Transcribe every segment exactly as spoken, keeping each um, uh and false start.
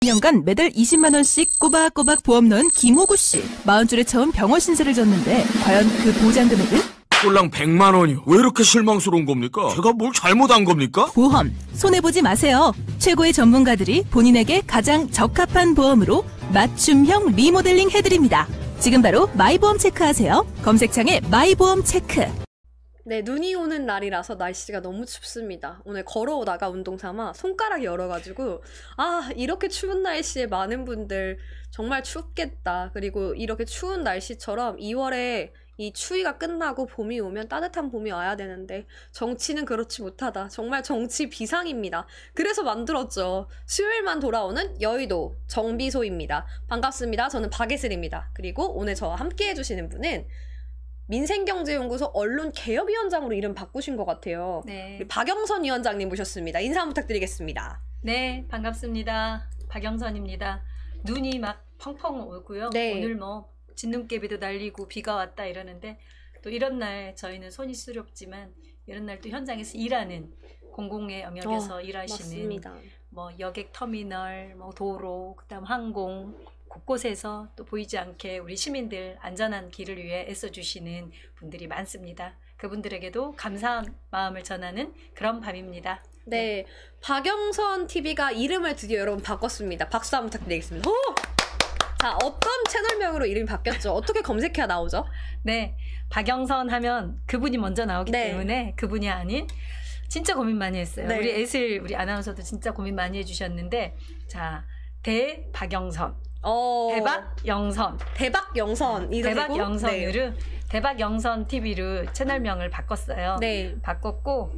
년간 매달 이십만 원씩 꼬박꼬박 보험 넣은 김호구 씨. 마흔 줄에 처음 병원 신세를 졌는데 과연 그 보장 금액은? 꼴랑 백만 원이요. 왜 이렇게 실망스러운 겁니까? 제가 뭘 잘못한 겁니까? 보험 손해보지 마세요. 최고의 전문가들이 본인에게 가장 적합한 보험으로 맞춤형 리모델링 해드립니다. 지금 바로 마이보험 체크하세요. 검색창에 마이보험 체크. 네, 눈이 오는 날이라서 날씨가 너무 춥습니다. 오늘 걸어오다가 운동 삼아 손가락이 열어가지고 아, 이렇게 추운 날씨에 많은 분들 정말 춥겠다. 그리고 이렇게 추운 날씨처럼 이월에 이 추위가 끝나고 봄이 오면 따뜻한 봄이 와야 되는데 정치는 그렇지 못하다. 정말 정치 비상입니다. 그래서 만들었죠. 수요일만 돌아오는 여의도 정비소입니다. 반갑습니다. 저는 박예슬입니다. 그리고 오늘 저와 함께 해주시는 분은 민생경제연구소 언론개혁위원장으로 이름 바꾸신 것 같아요. 네. 우리 박영선 위원장님 모셨습니다. 인사 부탁드리겠습니다. 네, 반갑습니다. 박영선입니다. 눈이 막 펑펑 오고요. 네. 오늘 뭐 진눈깨비도 날리고 비가 왔다 이러는데 또 이런 날 저희는 손이 수렵지만 이런 날 또 현장에서 일하는 공공의 영역에서 어, 일하시는 맞습니다. 뭐 여객 터미널, 뭐 도로, 그다음 항공 곳곳에서 또 보이지 않게 우리 시민들 안전한 길을 위해 애써주시는 분들이 많습니다. 그분들에게도 감사한 마음을 전하는 그런 밤입니다. 네, 박영선 티비가 이름을 드디어 여러분 바꿨습니다. 박수 한번 부탁드리겠습니다. 오! 자, 어떤 채널명으로 이름이 바뀌었죠? 어떻게 검색해야 나오죠? 네, 박영선 하면 그분이 먼저 나오기 네. 때문에 그분이 아닌 진짜 고민 많이 했어요. 네. 우리 애슬 우리 아나운서도 진짜 고민 많이 해주셨는데 자, 대박영선, 어... 대박영선, 대박영선. 대박영선으로 대박영선 티비로 채널명을 바꿨어요. 네. 바꿨고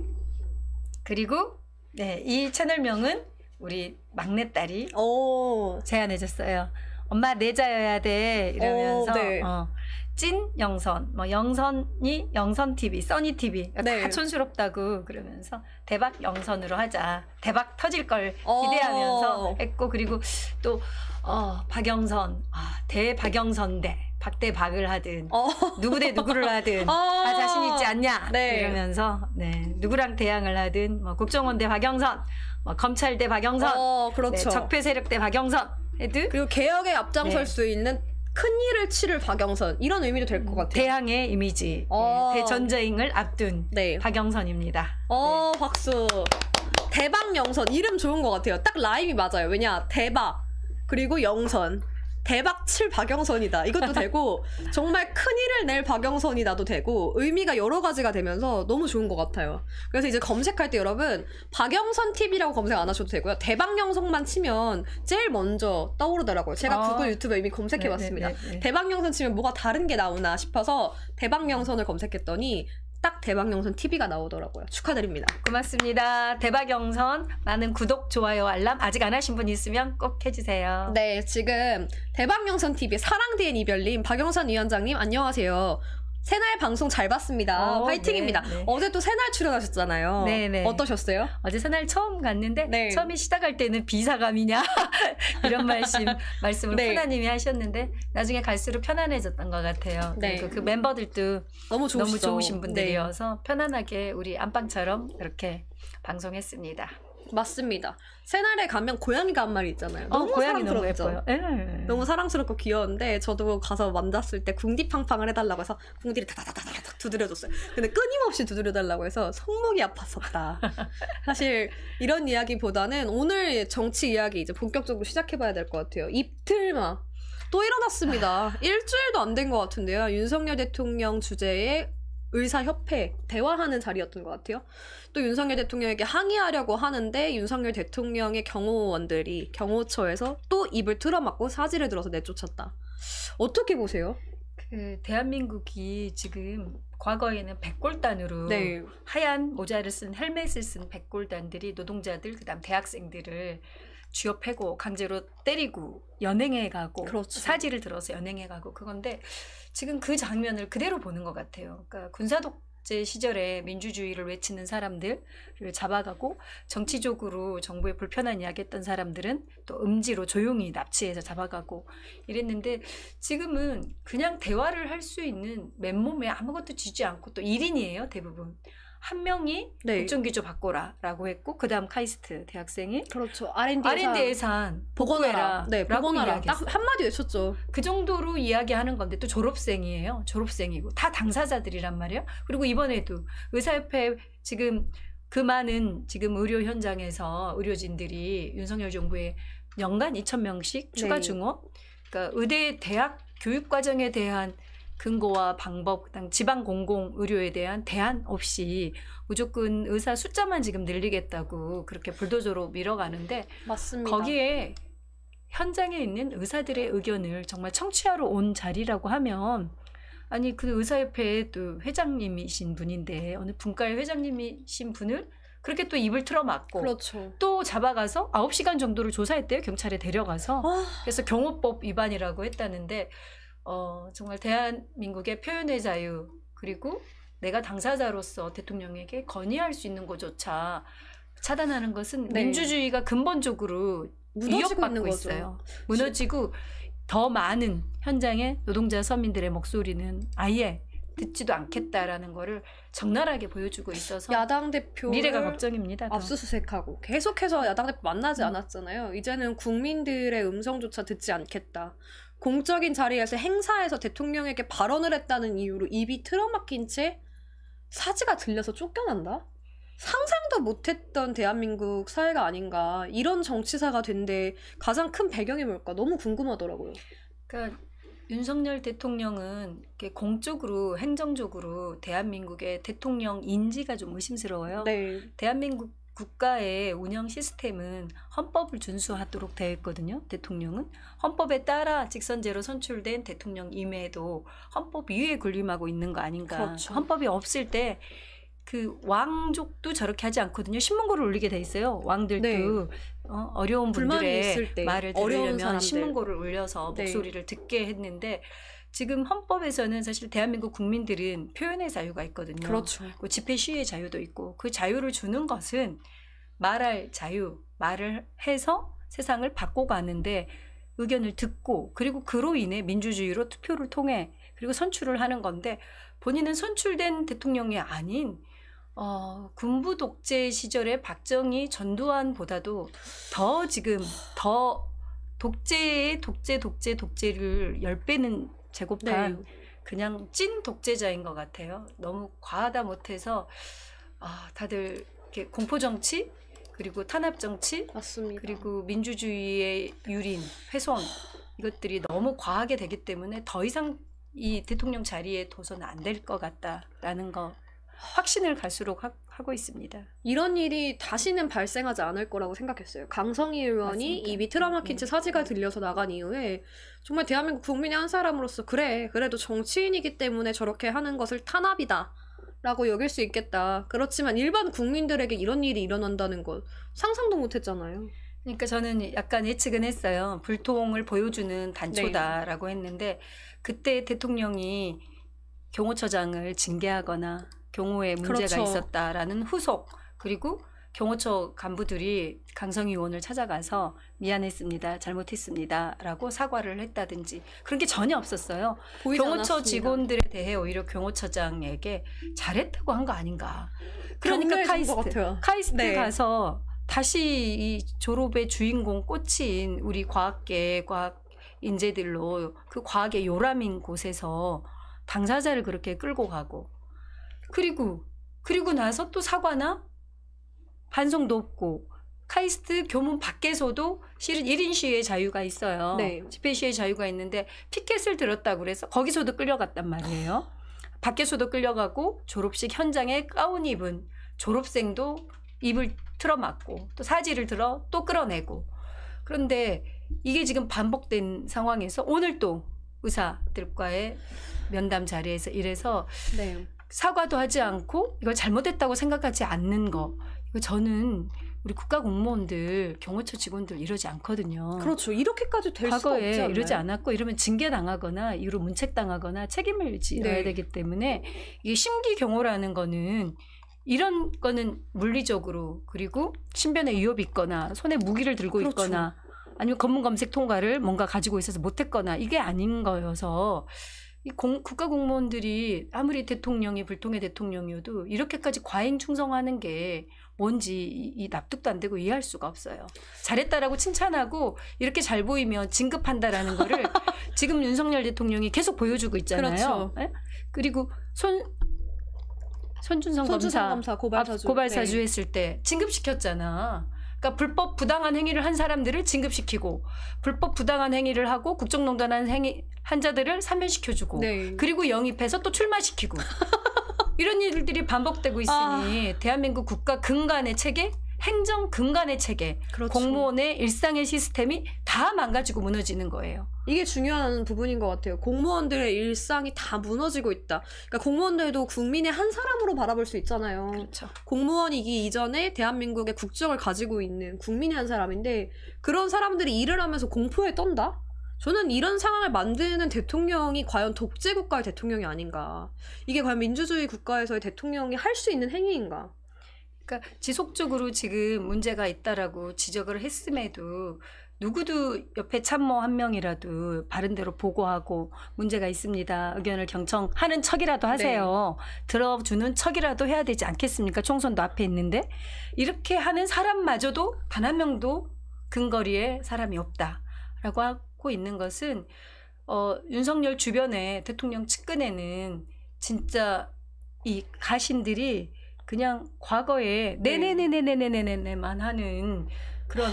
그리고 네, 이 채널명은 우리 막내딸이 오. 제안해줬어요. 엄마 내자여야 돼 이러면서 오, 네. 어, 찐 영선, 뭐 영선이 영선 티비, 써니 티비 네. 다 촌스럽다고 그러면서 대박 영선으로 하자. 대박 터질 걸 어. 기대하면서 했고 그리고 또 어, 박영선, 아, 대박영선대 박대박을 하든 어. 누구 대 누구를 하든 어. 다 자신 있지 않냐 네. 이러면서 네, 누구랑 대항을 하든 뭐 국정원 대 박영선, 뭐 검찰 대 박영선, 어, 그렇죠. 네, 적폐 세력 대 박영선 해도 그리고 개혁에 앞장설 네. 수 있는 큰 일을 치를 박영선 이런 의미도 될 것 같아요. 대항의 이미지, 어. 네, 대전쟁을 앞둔 네. 박영선입니다. 어, 박수. 대박 영선 이름 좋은 것 같아요. 딱 라임이 맞아요. 왜냐, 대박 그리고 영선. 대박 칠 박영선이다. 이것도 되고 정말 큰일을 낼 박영선이다도 되고 의미가 여러 가지가 되면서 너무 좋은 것 같아요. 그래서 이제 검색할 때 여러분 박영선 티비라고 검색 안 하셔도 되고요. 대박영선만 치면 제일 먼저 떠오르더라고요. 제가 아. 구글 유튜브에 이미 검색해봤습니다. 네, 네, 네. 대박영선 치면 뭐가 다른 게 나오나 싶어서 대박영선을 검색했더니 딱 대박영선 티비가 나오더라고요. 축하드립니다. 고맙습니다. 대박영선 많은 구독, 좋아요, 알람 아직 안 하신 분 있으면 꼭 해주세요. 네, 지금 대박영선 티비 사랑 뒤엔 이별님, 박영선 위원장님 안녕하세요. 새날 방송 잘 봤습니다. 어, 화이팅입니다. 네, 네. 어제 또 새날 출연하셨잖아요. 네, 네. 어떠셨어요? 어제 새날 처음 갔는데 네. 처음에 시작할 때는 비사감이냐 이런 말씀 말씀을 네. 푸나님이 하셨는데 나중에 갈수록 편안해졌던 것 같아요. 네. 그리고 그 멤버들도 너무 좋으시죠? 너무 좋으신 분들이어서 편안하게 우리 안방처럼 이렇게 방송했습니다. 맞습니다. 새날에 가면 고양이가 한 마리 있잖아요. 어, 너무 고양이 너무 사랑스럽죠? 예뻐요. 예. 너무 사랑스럽고 귀여운데 저도 가서 만졌을 때 궁디팡팡을 해달라고 해서 궁디를 다다다다닥 두드려줬어요. 근데 끊임없이 두드려달라고 해서 손목이 아팠었다. 사실 이런 이야기보다는 오늘 정치 이야기 이제 본격적으로 시작해봐야 될 것 같아요. 입틀막 또 일어났습니다. 일주일도 안 된 것 같은데요. 윤석열 대통령 주재의 의사협회 대화하는 자리였던 것 같아요. 또 윤석열 대통령에게 항의하려고 하는데 윤석열 대통령의 경호원들이 경호처에서 또 입을 틀어막고 사지를 들어서 내쫓았다. 어떻게 보세요? 그 대한민국이 지금 과거에는 백골단으로 네. 하얀 모자를 쓴 헬멧을 쓴 백골단들이 노동자들 그다음 대학생들을 쥐어 패고 강제로 때리고 연행해 가고 그렇죠. 사지를 들어서 연행해 가고 그건데 지금 그 장면을 그대로 보는 것 같아요. 그러니까 군사독재 시절에 민주주의를 외치는 사람들을 잡아가고 정치적으로 정부에 불편한 이야기했던 사람들은 또 음지로 조용히 납치해서 잡아가고 이랬는데 지금은 그냥 대화를 할 수 있는 맨몸에 아무것도 쥐지 않고 또 일 인이에요 대부분. 한 명이 네. 국정기조 바꿔라라고 했고 그다음 카이스트 대학생이 그렇죠. 알앤디 알앤디 예산 복원해라 네, 라고 복원하라. 딱 이야기했어요. 한마디 외쳤죠. 그 정도로 이야기하는 건데 또 졸업생이에요. 졸업생이고 다 당사자들이란 말이에요. 그리고 이번에도 의사협회 지금 그 많은 지금 의료 현장에서 의료진들이 윤석열 정부에 연간 이천 명씩 추가 네. 증원, 그러니까 의대 대학 교육 과정에 대한 근거와 방법, 그다음 지방 공공 의료에 대한 대안 없이 무조건 의사 숫자만 지금 늘리겠다고 그렇게 불도저로 밀어가는데 맞습니다. 거기에 현장에 있는 의사들의 의견을 정말 청취하러 온 자리라고 하면 아니 그 의사협회 또 회장님이신 분인데 어느 분과의 회장님이신 분을 그렇게 또 입을 틀어막고 그렇죠. 또 잡아가서 아홉 시간 정도를 조사했대요. 경찰에 데려가서. 아, 그래서 경호법 위반이라고 했다는데 어, 정말 대한민국의 표현의 자유 그리고 내가 당사자로서 대통령에게 건의할 수 있는 것조차 차단하는 것은 네. 민주주의가 근본적으로 무너지고 있는 위협받고 거죠. 있어요. 무너지고 더 많은 현장의 노동자 서민들의 목소리는 아예 듣지도 않겠다라는 거를 적나라하게 보여주고 있어서 야당 대표 미래가 걱정입니다. 더. 압수수색하고 계속해서 야당 대표 만나지 않았잖아요. 이제는 국민들의 음성조차 듣지 않겠다. 공적인 자리에서 행사에서 대통령에게 발언을 했다는 이유로 입이 틀어막힌 채 사지가 들려서 쫓겨난다? 상상도 못했던 대한민국 사회가 아닌가. 이런 정치사가 된 데 가장 큰 배경이 뭘까 너무 궁금하더라고요. 그러니까 윤석열 대통령은 이렇게 공적으로 행정적으로 대한민국의 대통령 인지가 좀 의심스러워요. 네. 대한민국 국가의 운영 시스템은 헌법을 준수하도록 되어 있거든요. 대통령은 헌법에 따라 직선제로 선출된 대통령임에도 헌법 위에 군림하고 있는 거 아닌가. 그렇죠. 헌법이 없을 때 그 왕족도 저렇게 하지 않거든요. 신문고를 올리게 돼 있어요. 왕들도 네. 어, 어려운 불만이 분들의 있을 때, 말을 어려운 들으려면 사람들. 신문고를 올려서 네. 목소리를 듣게 했는데 지금 헌법에서는 사실 대한민국 국민들은 표현의 자유가 있거든요. 그렇죠. 그 집회 시위의 자유도 있고 그 자유를 주는 것은 말할 자유, 말을 해서 세상을 바꿔가는데 의견을 듣고 그리고 그로 인해 민주주의로 투표를 통해 그리고 선출을 하는 건데 본인은 선출된 대통령이 아닌 어, 군부 독재 시절의 박정희 전두환보다도 더 지금 더 독재의 독재 독재 독재를 열 배는 제곱한 네. 그냥 찐 독재자인 것 같아요. 너무 과하다 못해서 아, 다들 이렇게 공포 정치 그리고 탄압 정치 맞습니다. 그리고 민주주의의 유린 훼손 이것들이 너무 과하게 되기 때문에 더 이상 이 대통령 자리에 둬서는 안 될 것 같다라는 거 확신을 갈수록 하, 하고 있습니다. 이런 일이 다시는 발생하지 않을 거라고 생각했어요. 강성희 의원이 맞습니다. 입이 틀어막힌 채 네. 사지가 들려서 나간 이후에 정말 대한민국 국민의 한 사람으로서 그래 그래도 정치인이기 때문에 저렇게 하는 것을 탄압이다 라고 여길 수 있겠다. 그렇지만 일반 국민들에게 이런 일이 일어난다는 것 상상도 못했잖아요. 그러니까 저는 약간 예측은 했어요. 불통을 보여주는 단초다라고 했는데 그때 대통령이 경호처장을 징계하거나 경호에 문제가 그렇죠. 있었다라는 후속 그리고 경호처 간부들이 강성희 의원을 찾아가서 미안했습니다. 잘못했습니다. 라고 사과를 했다든지 그런 게 전혀 없었어요. 보이지 경호처 않았습니다. 직원들에 대해 오히려 경호처장에게 잘했다고 한 거 아닌가. 그러니까 격려해 준것 카이스트, 같아요. 카이스트 네. 가서 다시 이 졸업의 주인공 꽂힌 우리 과학계 과학 인재들로 그 과학의 요람인 곳에서 당사자를 그렇게 끌고 가고 그리고 그리고 나서 또 사과나 반성도 없고 카이스트 교문 밖에서도 실은 일 인 시위의 자유가 있어요. 네. 집회 시위의 자유가 있는데 피켓을 들었다고 그래서 거기서도 끌려갔단 말이에요. 밖에서도 끌려가고 졸업식 현장에 가운 입은 졸업생도 입을 틀어막고 또 사지를 들어 또 끌어내고 그런데 이게 지금 반복된 상황에서 오늘 또 의사들과의 면담 자리에서 이래서 네. 사과도 하지 않고 이걸 잘못했다고 생각하지 않는 거 이거 저는 우리 국가 공무원들 경호처 직원들 이러지 않거든요. 그렇죠. 이렇게까지 될 수가 과거에 없지 않나요? 이러지 않았고 이러면 징계 당하거나 이후로 문책 당하거나 책임을 지어야 네. 되기 때문에 이게 심기 경호라는 거는 이런 거는 물리적으로 그리고 신변에 위협이 있거나 손에 무기를 들고 그렇죠. 있거나 아니면 검문 검색 통과를 뭔가 가지고 있어서 못했거나 이게 아닌 거여서 이 공, 국가 공무원들이 아무리 대통령이 불통의 대통령이어도 이렇게까지 과잉 충성하는 게 뭔지 이, 이 납득도 안 되고 이해할 수가 없어요. 잘했다라고 칭찬하고 이렇게 잘 보이면 진급한다라는 거를 지금 윤석열 대통령이 계속 보여주고 있잖아요. 그렇죠. 예? 그리고 손 손준성, 손준성 검사, 검사 고발사주, 고발사주 네. 했을 때 진급시켰잖아. 그러니까 불법 부당한 행위를 한 사람들을 진급시키고 불법 부당한 행위를 하고 국정농단한 행위 한 자들을 사면시켜주고 네. 그리고 영입해서 또 출마시키고 이런 일들이 반복되고 있으니 아. 대한민국 국가 근간의 체계, 행정 근간의 체계, 그렇죠. 공무원의 일상의 시스템이 다 망가지고 무너지는 거예요. 이게 중요한 부분인 것 같아요. 공무원들의 일상이 다 무너지고 있다. 그러니까 공무원들도 국민의 한 사람으로 바라볼 수 있잖아요. 그렇죠. 공무원이기 이전에 대한민국의 국적을 가지고 있는 국민의 한 사람인데 그런 사람들이 일을 하면서 공포에 떤다? 저는 이런 상황을 만드는 대통령이 과연 독재 국가의 대통령이 아닌가. 이게 과연 민주주의 국가에서의 대통령이 할 수 있는 행위인가. 그러니까 지속적으로 지금 문제가 있다라고 지적을 했음에도 누구도 옆에 참모 한 명이라도 바른대로 보고하고 문제가 있습니다. 의견을 경청하는 척이라도 하세요. 네. 들어주는 척이라도 해야 되지 않겠습니까? 총선도 앞에 있는데 이렇게 하는 사람마저도 단 한 명도 근거리에 사람이 없다라고 하고 있는 것은 어, 윤석열 주변에 대통령 측근에는 진짜 이 가신들이 그냥 과거에 네네네네네네네네만 하는 그런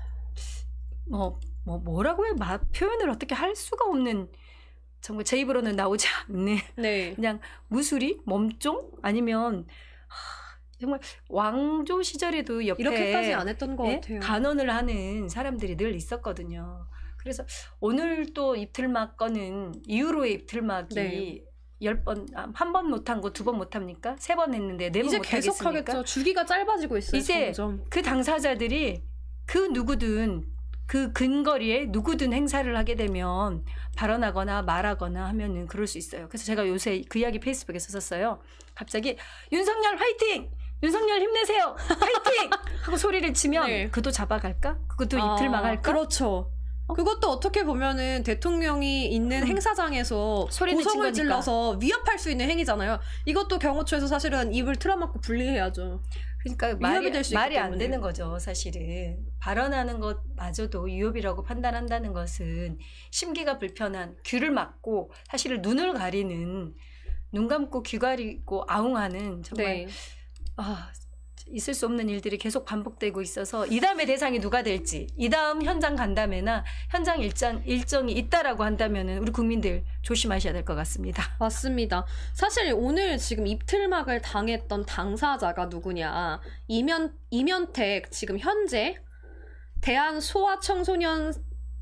뭐, 뭐 뭐라고 해 마, 표현을 어떻게 할 수가 없는 정말 제 입으로는 나오지 않는 네. 그냥 무수리 몸종 아니면 하, 정말 왕조 시절에도 옆에 이렇게까지 안 했던 것 예? 같아요. 간언을 하는 사람들이 늘 있었거든요. 그래서 오늘 또 입틀막 거는 이후로의 입틀막이 네. 열 번, 한 번 못한 거 두 번 못합니까? 세 번 했는데 네 번 이제 못하겠습니까? 계속 하겠죠. 주기가 짧아지고 있어요. 이제 점점. 그 당사자들이 그 누구든 그 근거리에 누구든 행사를 하게 되면 발언하거나 말하거나 하면은 그럴 수 있어요. 그래서 제가 요새 그 이야기 페이스북에 썼었어요. 갑자기 윤석열 화이팅! 윤석열 힘내세요! 화이팅! 하고 소리를 치면 네. 그도 잡아갈까? 그것도 아, 입틀막 할까? 그렇죠. 그것도 어떻게 보면은 대통령이 있는 음. 행사장에서 소리를 친 고성을 거니까. 질러서 위협할 수 있는 행위잖아요. 이것도 경호처에서 사실은 입을 틀어막고 분리해야죠. 그러니까 위협이 말이, 될수 있기 말이 안 때문에. 되는 거죠, 사실은. 발언하는 것마저도 위협이라고 판단한다는 것은 심기가 불편한 귀를 막고 사실은 눈을 가리는 눈 감고 귀 가리고 아웅하는 정말 네. 아, 있을 수 없는 일들이 계속 반복되고 있어서 이 다음에 대상이 누가 될지 이 다음 현장 간담회나 현장 일정, 일정이 있다라고 한다면은 우리 국민들 조심하셔야 될 것 같습니다. 맞습니다. 사실 오늘 지금 입틀막을 당했던 당사자가 누구냐. 이면, 이면택 지금 현재 대한소아청소년과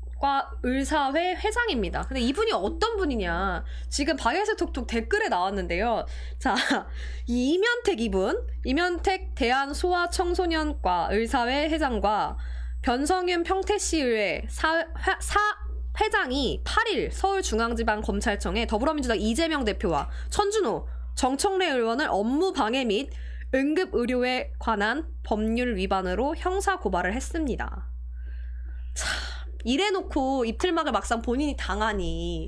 의사회 회장입니다. 근데 이분이 어떤 분이냐. 지금 바이오에서 톡톡 댓글에 나왔는데요. 자, 이 이면택 이분, 이면택 대한소아청소년과 의사회 회장과 변성윤 평택시의회 사, 사 회장이 팔 일 서울중앙지방검찰청에 더불어민주당 이재명 대표와 천준호, 정청래 의원을 업무방해 및 응급의료에 관한 법률 위반으로 형사고발을 했습니다. 참, 이래놓고 입틀막을 막상 본인이 당하니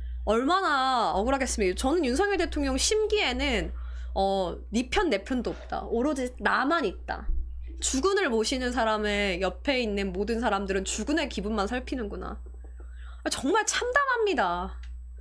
얼마나 억울하겠습니까? 저는 윤석열 대통령 심기에는 어, 니 편 내 편도 없다. 오로지 나만 있다. 주군을 모시는 사람의 옆에 있는 모든 사람들은 주군의 기분만 살피는구나. 정말 참담합니다.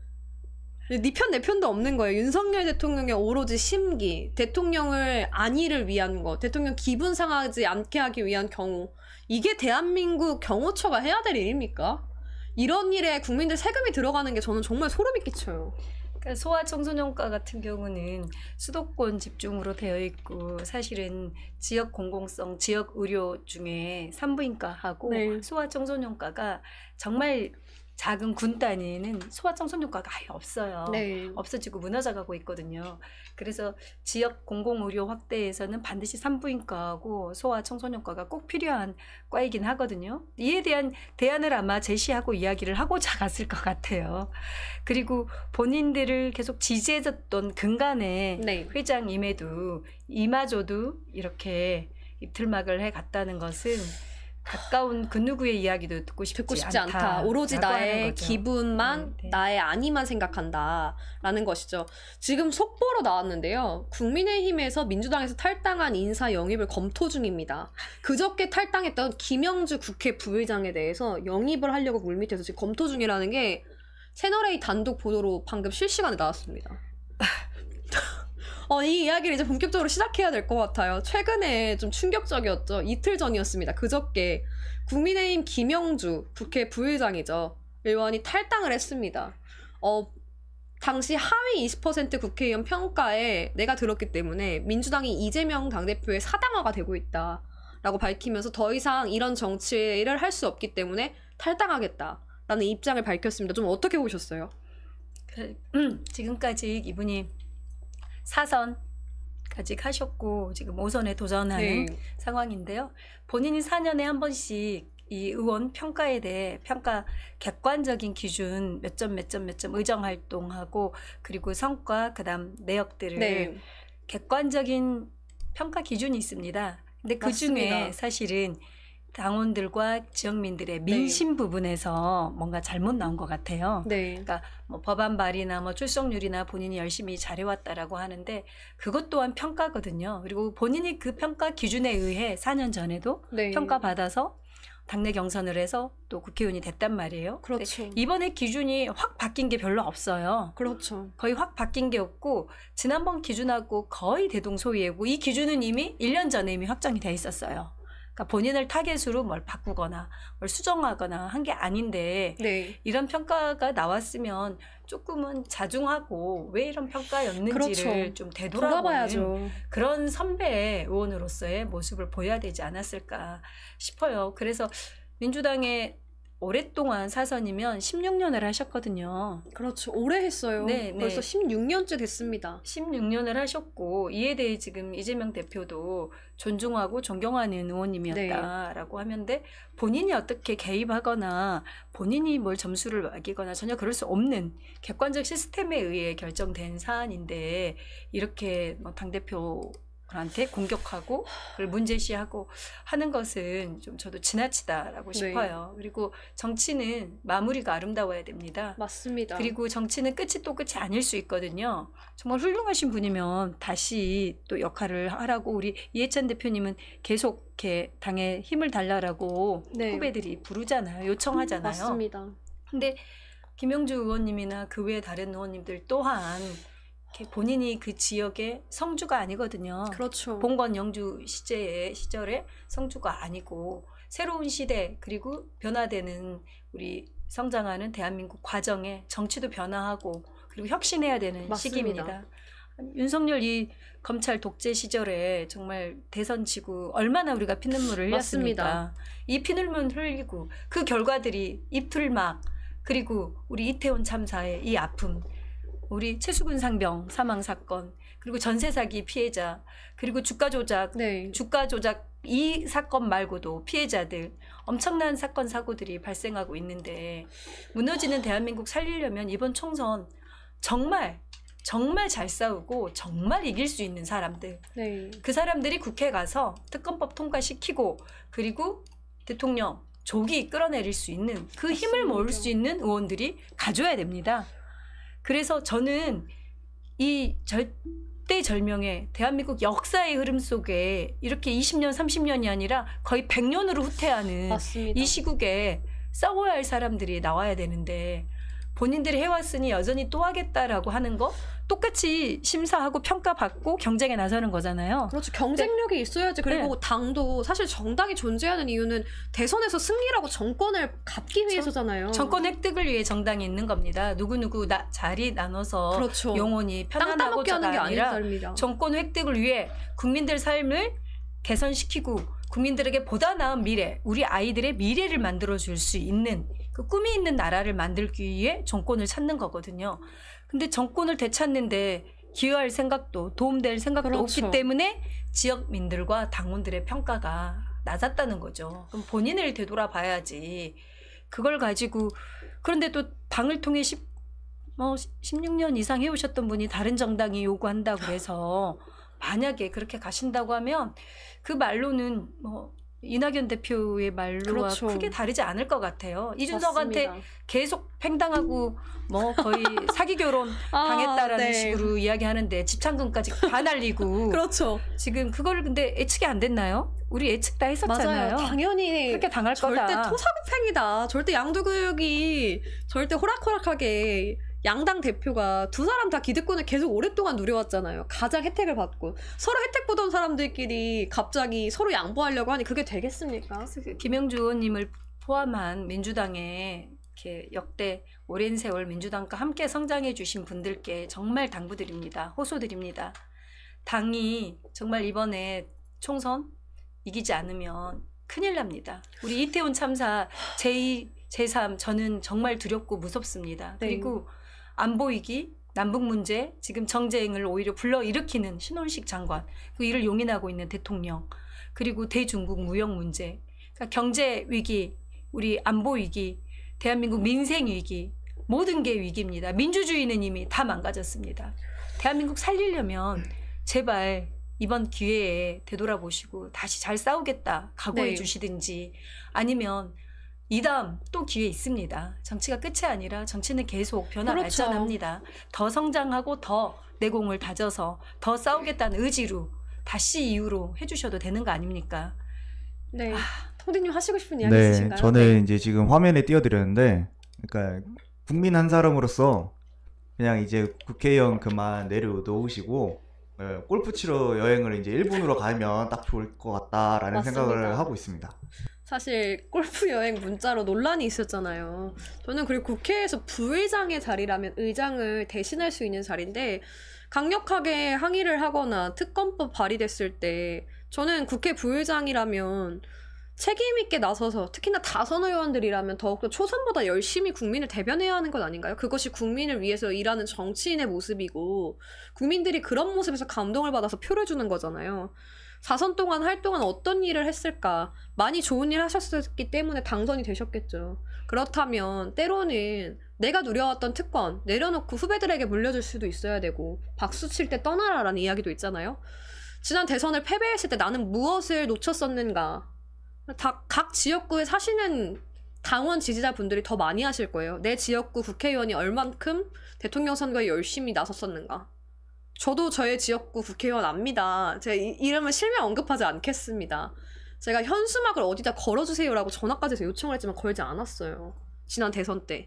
니 편 내 편도 없는 거예요. 윤석열 대통령의 오로지 심기, 대통령을 안위를 위한 것, 대통령 기분 상하지 않게 하기 위한 경우, 이게 대한민국 경호처가 해야 될 일입니까? 이런 일에 국민들 세금이 들어가는 게 저는 정말 소름이 끼쳐요. 그러니까 소아청소년과 같은 경우는 수도권 집중으로 되어 있고 사실은 지역 공공성, 지역 의료 중에 산부인과하고 네. 소아청소년과가 정말 작은 군 단위에는 소아청소년과가 아예 없어요. 네. 없어지고 무너져가고 있거든요. 그래서 지역 공공의료 확대에서는 반드시 산부인과하고 소아청소년과가 꼭 필요한 과이긴 하거든요. 이에 대한 대안을 아마 제시하고 이야기를 하고자 갔을 것 같아요. 그리고 본인들을 계속 지지해줬던 근간의 네. 회장임에도 이마저도 이렇게 입틀막을 해갔다는 것은 가까운 그 누구의 이야기도 듣고 싶지, 듣고 싶지 않다. 않다. 오로지 나의 기분만, 네, 네. 나의 안위만 생각한다라는 것이죠. 지금 속보로 나왔는데요. 국민의힘에서 민주당에서 탈당한 인사 영입을 검토 중입니다. 그저께 탈당했던 김영주 국회 부의장에 대해서 영입을 하려고 물밑에서 지금 검토 중이라는 게 채널A 단독 보도로 방금 실시간에 나왔습니다. 어, 이 이야기를 이제 본격적으로 시작해야 될 것 같아요. 최근에 좀 충격적이었죠. 이틀 전이었습니다. 그저께 국민의힘 김영주 국회 부의장이죠. 의원이 탈당을 했습니다. 어, 당시 하위 이십 퍼센트 국회의원 평가에 내가 들었기 때문에 민주당이 이재명 당대표의 사당화가 되고 있다라고 밝히면서 더 이상 이런 정치를 할 수 없기 때문에 탈당하겠다라는 입장을 밝혔습니다. 좀 어떻게 보셨어요? 그, 음, 지금까지 이분이 사선까지 하셨고 지금 오선에 도전하는 네. 상황인데요. 본인이 사 년에 한 번씩 이 의원 평가에 대해 평가 객관적인 기준 몇 점 몇 점 몇 점 의정 활동하고 그리고 성과 그다음 내역들을 네. 객관적인 평가 기준이 있습니다. 근데 그 중에 맞습니다. 사실은 당원들과 지역민들의 민심 부분에서 뭔가 잘못 나온 것 같아요. 네. 그러니까 뭐 법안 발의나 뭐 출석률이나 본인이 열심히 잘해왔다라고 하는데 그것 또한 평가거든요. 그리고 본인이 그 평가 기준에 의해 사 년 전에도 네. 평가받아서 당내 경선을 해서 또 국회의원이 됐단 말이에요. 그렇죠. 근데 이번에 기준이 확 바뀐 게 별로 없어요. 그렇죠. 거의 확 바뀐 게 없고 지난번 기준하고 거의 대동소이하고 이 기준은 이미 일 년 전에 이미 확정이 돼 있었어요. 그러니까 본인을 타겟으로 뭘 바꾸거나 뭘 수정하거나 한 게 아닌데 네. 이런 평가가 나왔으면 조금은 자중하고 왜 이런 평가였는지를 그렇죠. 좀 되돌아보는 돌아봐야죠. 그런 선배 의원으로서의 모습을 보여야 되지 않았을까 싶어요. 그래서 민주당에 오랫동안 사선이면 십육 년을 하셨거든요. 그렇죠. 오래 했어요. 네, 네. 벌써 십육 년째 됐습니다. 십육 년을 하셨고 이에 대해 지금 이재명 대표도 존중하고 존경하는 의원님이었다라고 하면데 본인이 어떻게 개입하거나 본인이 뭘 점수를 매기거나 전혀 그럴 수 없는 객관적 시스템에 의해 결정된 사안인데 이렇게 뭐 당대표 한테 공격하고 그걸 문제시하고 하는 것은 좀 저도 지나치다라고 네. 싶어요. 그리고 정치는 마무리가 아름다워야 됩니다. 맞습니다. 그리고 정치는 끝이 또 끝이 아닐 수 있거든요. 정말 훌륭하신 분이면 다시 또 역할을 하라고 우리 이해찬 대표님은 계속 이렇게 당에 힘을 달라라고 네. 후배들이 부르잖아요. 요청하잖아요. 맞습니다. 근데 김영주 의원님이나 그 외 다른 의원님들 또한 이렇게 본인이 그 지역의 성주가 아니거든요. 그렇죠. 봉건 영주 시제의 시절에 성주가 아니고 새로운 시대 그리고 변화되는 우리 성장하는 대한민국 과정에 정치도 변화하고 그리고 혁신해야 되는 맞습니다. 시기입니다. 윤석열 이 검찰 독재 시절에 정말 대선 치고 얼마나 우리가 피눈물을 흘렸습니까? 맞습니다. 이 피눈물 흘리고 그 결과들이 입틀막 그리고 우리 이태원 참사의 이 아픔 우리 최수근 상병 사망 사건 그리고 전세 사기 피해자 그리고 주가 조작 네. 주가 조작 이 사건 말고도 피해자들 엄청난 사건 사고들이 발생하고 있는데 무너지는 대한민국 살리려면 이번 총선 정말 정말 잘 싸우고 정말 이길 수 있는 사람들 네. 그 사람들이 국회 가서 특검법 통과시키고 그리고 대통령 조기 끌어내릴 수 있는 그 힘을 모을 수 있는 의원들이 가져야 됩니다. 그래서 저는 이 절대절명의 대한민국 역사의 흐름 속에 이렇게 이십 년, 삼십 년이 아니라 거의 백 년으로 후퇴하는 맞습니다. 이 시국에 싸워야 할 사람들이 나와야 되는데 본인들이 해왔으니 여전히 또 하겠다라고 하는 거 똑같이 심사하고 평가받고 경쟁에 나서는 거잖아요. 그렇죠. 경쟁력이 네. 있어야지. 그리고 네. 당도 사실 정당이 존재하는 이유는 대선에서 승리라고 정권을 갖기 위해서잖아요. 정권 획득을 위해 정당이 있는 겁니다. 누구누구 나, 자리 나눠서 그렇죠. 영혼이 땅 따먹게 편안하고자가 하는 게 아니라 아닙니다. 정권 획득을 위해 국민들 삶을 개선시키고 국민들에게 보다 나은 미래, 우리 아이들의 미래를 만들어줄 수 있는 그 꿈이 있는 나라를 만들기 위해 정권을 찾는 거거든요. 근데 정권을 되찾는데 기여할 생각도 도움될 생각도 그렇죠. 없기 때문에 지역민들과 당원들의 평가가 낮았다는 거죠. 그럼 본인을 되돌아봐야지. 그걸 가지고 그런데 또 당을 통해 십, 뭐 십육 년 이상 해오셨던 분이 다른 정당이 요구한다고 해서 만약에 그렇게 가신다고 하면 그 말로는 뭐 이낙연 대표의 말로와 그렇죠. 크게 다르지 않을 것 같아요. 이준석한테 맞습니다. 계속 팽당하고 뭐 거의 사기 결혼 아, 당했다라는 네. 식으로 이야기하는데 집창금까지 다 날리고 그렇죠. 지금 그거를 근데 예측이 안 됐나요? 우리 예측 다 했었잖아요. 맞아요. 당연히 그렇게 당할 절대 거다. 토사구팽이다. 절대 양두구역이 절대 호락호락하게 양당 대표가 두 사람 다 기득권을 계속 오랫동안 누려왔잖아요. 가장 혜택을 받고 서로 혜택 보던 사람들끼리 갑자기 서로 양보하려고 하니 그게 되겠습니까? 그래서 그 김영주 의원님을 포함한 민주당의 이렇게 역대 오랜 세월 민주당과 함께 성장해 주신 분들께 정말 당부드립니다. 호소드립니다. 당이 정말 이번에 총선 이기지 않으면 큰일 납니다. 우리 이태원 참사 제이, 제삼 저는 정말 두렵고 무섭습니다. 네. 그리고 안보 위기, 남북 문제, 지금 정쟁을 오히려 불러일으키는 신원식 장관, 그 일을 용인하고 있는 대통령, 그리고 대중국 무역 문제, 그러니까 경제 위기, 우리 안보 위기, 대한민국 민생 위기, 모든 게 위기입니다. 민주주의는 이미 다 망가졌습니다. 대한민국 살리려면 제발 이번 기회에 되돌아보시고 다시 잘 싸우겠다 각오해 네. 주시든지 아니면 이 다음 또 기회 있습니다. 정치가 끝이 아니라 정치는 계속 변화 그렇죠. 발전합니다. 더 성장하고 더 내공을 다져서 더 싸우겠다는 의지로 다시 이유로 해주셔도 되는 거 아닙니까? 네. 통디님 하시고 싶은 이야기 네, 있으신가요? 저는 네. 이제 지금 화면에 띄워드렸는데, 그러니까 국민 한 사람으로서 그냥 이제 국회의원 그만 내려놓으시고 예, 골프 치러 여행을 이제 일본으로 가면 딱 좋을 것 같다라는 맞습니다. 생각을 하고 있습니다. 사실 골프 여행 문자로 논란이 있었잖아요. 저는 그리고 국회에서 부의장의 자리라면 의장을 대신할 수 있는 자리인데 강력하게 항의를 하거나 특검법 발의됐을 때 저는 국회 부의장이라면 책임 있게 나서서 특히나 다선 의원들이라면 더욱더 초선보다 열심히 국민을 대변해야 하는 것 아닌가요? 그것이 국민을 위해서 일하는 정치인의 모습이고 국민들이 그런 모습에서 감동을 받아서 표를 주는 거잖아요. 사선 동안 활동한 어떤 일을 했을까? 많이 좋은 일 하셨기 때문에 당선이 되셨겠죠. 그렇다면 때로는 내가 누려왔던 특권 내려놓고 후배들에게 물려줄 수도 있어야 되고 박수 칠 때 떠나라라는 이야기도 있잖아요. 지난 대선을 패배했을 때 나는 무엇을 놓쳤었는가? 다, 각 지역구에 사시는 당원 지지자분들이 더 많이 하실 거예요. 내 지역구 국회의원이 얼만큼 대통령 선거에 열심히 나섰었는가. 저도 저의 지역구 국회의원 압니다. 제가 이, 이름을 실명 언급하지 않겠습니다. 제가 현수막을 어디다 걸어주세요라고 전화까지 해서 요청을 했지만 걸지 않았어요. 지난 대선 때.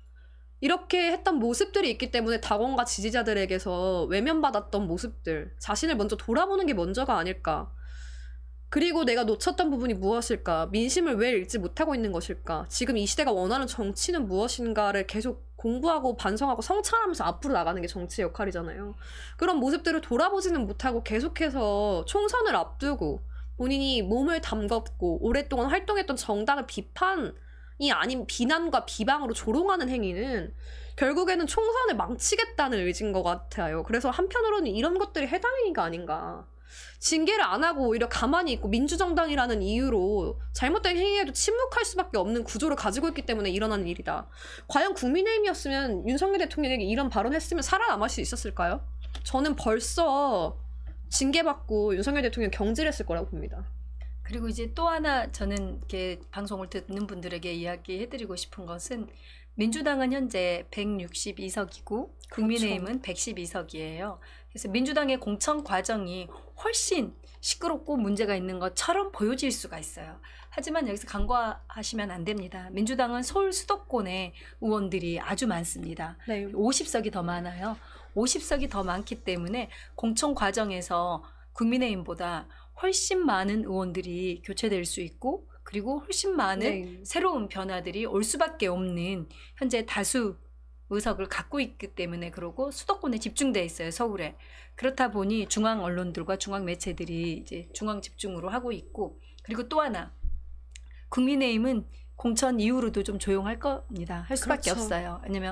이렇게 했던 모습들이 있기 때문에 당원과 지지자들에게서 외면받았던 모습들, 자신을 먼저 돌아보는 게 먼저가 아닐까. 그리고 내가 놓쳤던 부분이 무엇일까? 민심을 왜 읽지 못하고 있는 것일까? 지금 이 시대가 원하는 정치는 무엇인가를 계속 공부하고 반성하고 성찰하면서 앞으로 나가는 게 정치의 역할이잖아요. 그런 모습들을 돌아보지는 못하고 계속해서 총선을 앞두고 본인이 몸을 담갔고 오랫동안 활동했던 정당을 비판이 아닌 비난과 비방으로 조롱하는 행위는 결국에는 총선을 망치겠다는 의지인 것 같아요. 그래서 한편으로는 이런 것들이 해당행위가 아닌가. 징계를 안 하고 오히려 가만히 있고 민주정당이라는 이유로 잘못된 행위에도 침묵할 수밖에 없는 구조를 가지고 있기 때문에 일어나는 일이다. 과연 국민의힘이었으면 윤석열 대통령에게 이런 발언했으면 살아남을 수 있었을까요? 저는 벌써 징계받고 윤석열 대통령 경질했을 거라고 봅니다. 그리고 이제 또 하나 저는 이렇게 방송을 듣는 분들에게 이야기해드리고 싶은 것은 민주당은 현재 백육십이 석이고 국민의힘은 그렇죠. 백십이 석이에요. 그래서 민주당의 공천 과정이 훨씬 시끄럽고 문제가 있는 것처럼 보여질 수가 있어요. 하지만 여기서 간과하시면 안 됩니다. 민주당은 서울 수도권에 의원들이 아주 많습니다. 네. 오십 석이 더 많아요. 오십 석이 더 많기 때문에 공천 과정에서 국민의힘보다 훨씬 많은 의원들이 교체될 수 있고 그리고 훨씬 많은 네. 새로운 변화들이 올 수밖에 없는 현재 다수 의석을 갖고 있기 때문에 그러고 수도권에 집중돼 있어요. 서울에. 그렇다 보니 중앙 언론들과 중앙 매체들이 이제 중앙 집중으로 하고 있고 그리고 또 하나 국민의힘은 공천 이후로도 좀 조용할 겁니다. 할 수밖에 그렇죠. 없어요. 왜냐하면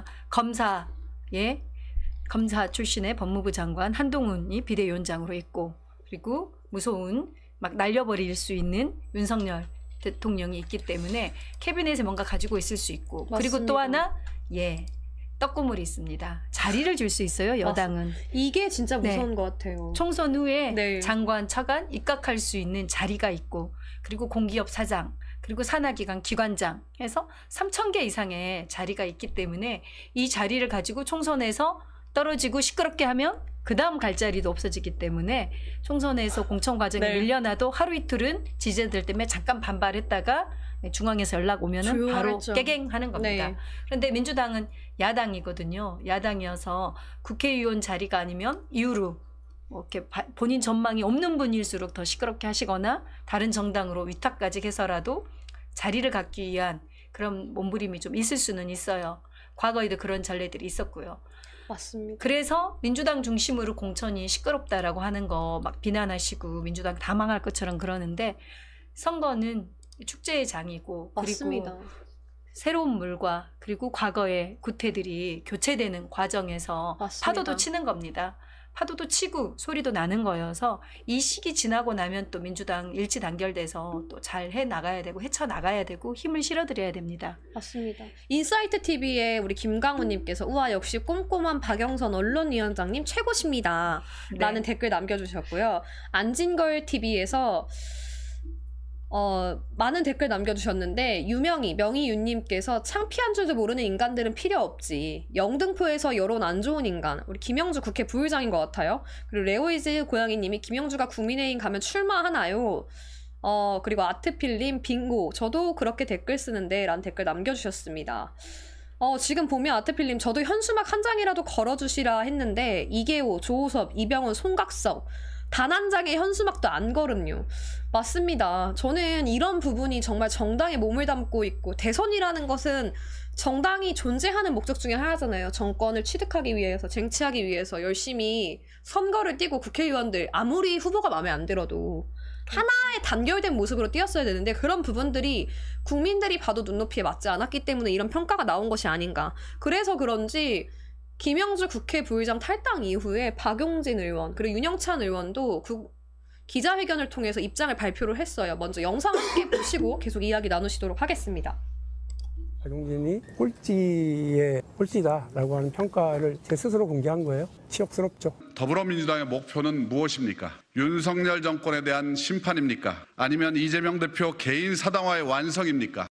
검사의 검사 출신의 법무부 장관 한동훈이 비대위원장으로 있고 그리고 무서운 막 날려버릴 수 있는 윤석열 대통령이 있기 때문에 캐비넷에 뭔가 가지고 있을 수 있고 그리고 또 맞습니다. 하나 예 떡고물이 있습니다. 자리를 줄 수 있어요, 여당은. 이게 진짜 네. 무서운 것 같아요. 총선 후에 네. 장관, 차관 입각할 수 있는 자리가 있고, 그리고 공기업 사장, 그리고 산하기관 기관장 해서 삼천 개 이상의 자리가 있기 때문에 이 자리를 가지고 총선에서 떨어지고 시끄럽게 하면 그 다음 갈 자리도 없어지기 때문에 총선에서 공천 과정에 네. 밀려나도 하루 이틀은 지지자들 때문에 잠깐 반발했다가 중앙에서 연락 오면은 바로 조용하죠. 깨갱하는 겁니다. 네. 그런데 민주당은 야당이거든요. 야당이어서 국회의원 자리가 아니면 이유로 뭐 이렇게 바, 본인 전망이 없는 분일수록 더 시끄럽게 하시거나 다른 정당으로 위탁까지 해서라도 자리를 갖기 위한 그런 몸부림이 좀 있을 수는 있어요. 과거에도 그런 전례들이 있었고요. 맞습니다. 그래서 민주당 중심으로 공천이 시끄럽다라고 하는 거 막 비난하시고 민주당 다 망할 것처럼 그러는데 선거는 축제의 장이고 맞습니다. 그리고 새로운 물과 그리고 과거의 구태들이 교체되는 과정에서 맞습니다. 파도도 치는 겁니다. 파도도 치고 소리도 나는 거여서 이 시기 지나고 나면 또 민주당 일치 단결돼서 또 잘 해 나가야 되고 헤쳐 나가야 되고 힘을 실어드려야 됩니다. 맞습니다. 인사이트 티비에 우리 김강우님께서 우와 역시 꼼꼼한 박영선 언론위원장님 최고십니다. 네. 라는 댓글 남겨주셨고요. 안진걸 티비에서 어, 많은 댓글 남겨주셨는데 유명희, 명희윤님께서 창피한 줄도 모르는 인간들은 필요 없지. 영등포에서 여론 안 좋은 인간. 우리 김영주 국회 부의장인 것 같아요. 그리고 레오이즈 고양이님이 김영주가 국민의힘 가면 출마하나요? 어, 그리고 아트필님 빙고. 저도 그렇게 댓글 쓰는데 라는 댓글 남겨주셨습니다. 어, 지금 보면 아트필님 저도 현수막 한 장이라도 걸어주시라 했는데 이계호, 조호섭, 이병헌, 송각석 단 한 장의 현수막도 안 걸음요. 맞습니다. 저는 이런 부분이 정말 정당에 몸을 담고 있고 대선이라는 것은 정당이 존재하는 목적 중에 하나잖아요. 정권을 취득하기 위해서 쟁취하기 위해서 열심히 선거를 뛰고 국회의원들 아무리 후보가 마음에 안 들어도 하나의 단결된 모습으로 뛰었어야 되는데 그런 부분들이 국민들이 봐도 눈높이에 맞지 않았기 때문에 이런 평가가 나온 것이 아닌가. 그래서 그런지 김영주 국회 부의장 탈당 이후에 박용진 의원 그리고 윤영찬 의원도 그 기자회견을 통해서 입장을 발표를 했어요. 먼저 영상 함께 보시고 계속 이야기 나누시도록 하겠습니다. 박용진이 꼴찌의 꼴찌다라고 하는 평가를 제 스스로 공개한 거예요. 치욕스럽죠. 더불어민주당의 목표는 무엇입니까? 윤석열 정권에 대한 심판입니까? 아니면 이재명 대표 개인 사당화의 완성입니까?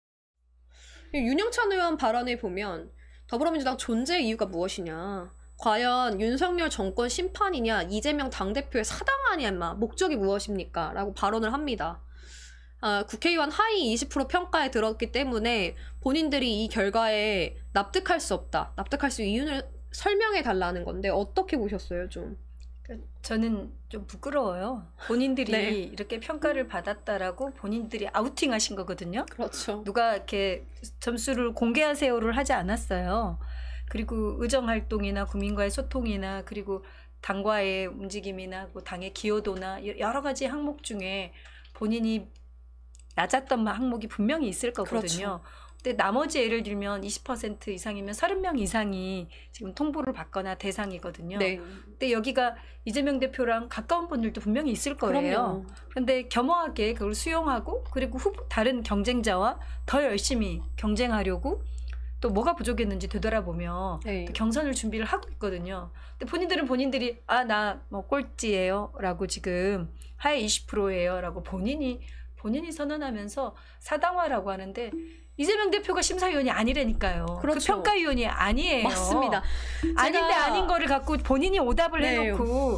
윤영찬 의원 발언을 보면 더불어민주당 존재 이유가 무엇이냐? 과연 윤석열 정권 심판이냐? 이재명 당대표의 사당화냐? 목적이 무엇입니까? 라고 발언을 합니다. 아, 국회의원 하위 이십 퍼센트 평가에 들었기 때문에 본인들이 이 결과에 납득할 수 없다. 납득할 수 있는 이유를 설명해 달라는 건데 어떻게 보셨어요, 좀? 저는 좀 부끄러워요. 본인들이 네. 이렇게 평가를 받았다라고 본인들이 아우팅 하신 거거든요. 그렇죠. 누가 이렇게 점수를 공개하세요를 하지 않았어요. 그리고 의정활동이나 국민과의 소통이나 그리고 당과의 움직임이나 뭐 당의 기여도나 여러 가지 항목 중에 본인이 낮았던 항목이 분명히 있을 거거든요. 그렇죠. 근데 나머지 예를 들면 이십 퍼센트 이상이면 서른 명 이상이 지금 통보를 받거나 대상이거든요. 네. 근데 여기가 이재명 대표랑 가까운 분들도 분명히 있을 거예요. 그럼요. 그런데 겸허하게 그걸 수용하고 그리고 후보, 다른 경쟁자와 더 열심히 경쟁하려고 또 뭐가 부족했는지 되돌아보며 네. 또 경선을 준비를 하고 있거든요. 근데 본인들은 본인들이 아 나 뭐 꼴찌예요 라고 지금 하에 이십 퍼센트예요 라고 본인이 본인이 선언하면서 사당화라고 하는데 이재명 대표가 심사위원이 아니라니까요. 그렇죠. 그 평가위원이 아니에요. 맞습니다. 아닌데 제가- 아닌 거를 갖고 본인이 오답을 네. 해놓고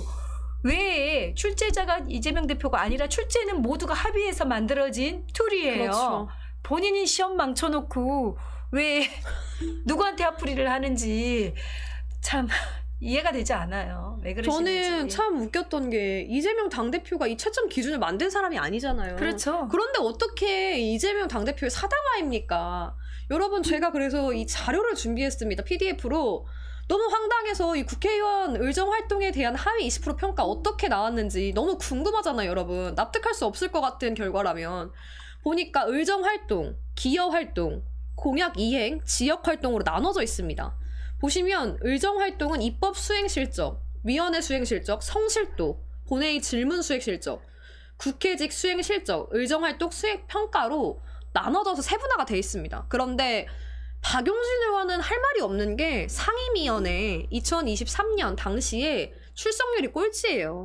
왜 출제자가 이재명 대표가 아니라 출제는 모두가 합의해서 만들어진 툴이에요. 그렇죠. 본인이 시험 망쳐놓고 왜 누구한테 합풀이를 하는지 참 이해가 되지 않아요. 왜 그러시는지. 저는 참 웃겼던 게 이재명 당대표가 이 채점 기준을 만든 사람이 아니잖아요. 그렇죠. 그런데 어떻게 이재명 당대표의 사당화입니까? 여러분 제가 그래서 이 자료를 준비했습니다. 피디에프로. 너무 황당해서 이 국회의원 의정활동에 대한 하위 이십 퍼센트 평가 어떻게 나왔는지 너무 궁금하잖아요, 여러분. 납득할 수 없을 것 같은 결과라면. 보니까 의정활동, 기여활동, 공약 이행, 지역활동으로 나눠져 있습니다. 보시면 의정활동은 입법 수행 실적, 위원회 수행 실적, 성실도, 본회의 질문 수행 실적, 국회직 수행 실적, 의정활동 수행 평가로 나눠져서 세분화가 돼 있습니다. 그런데 박용진 의원은 할 말이 없는 게 상임위원회 이천이십삼 년 당시에 출석률이 꼴찌예요.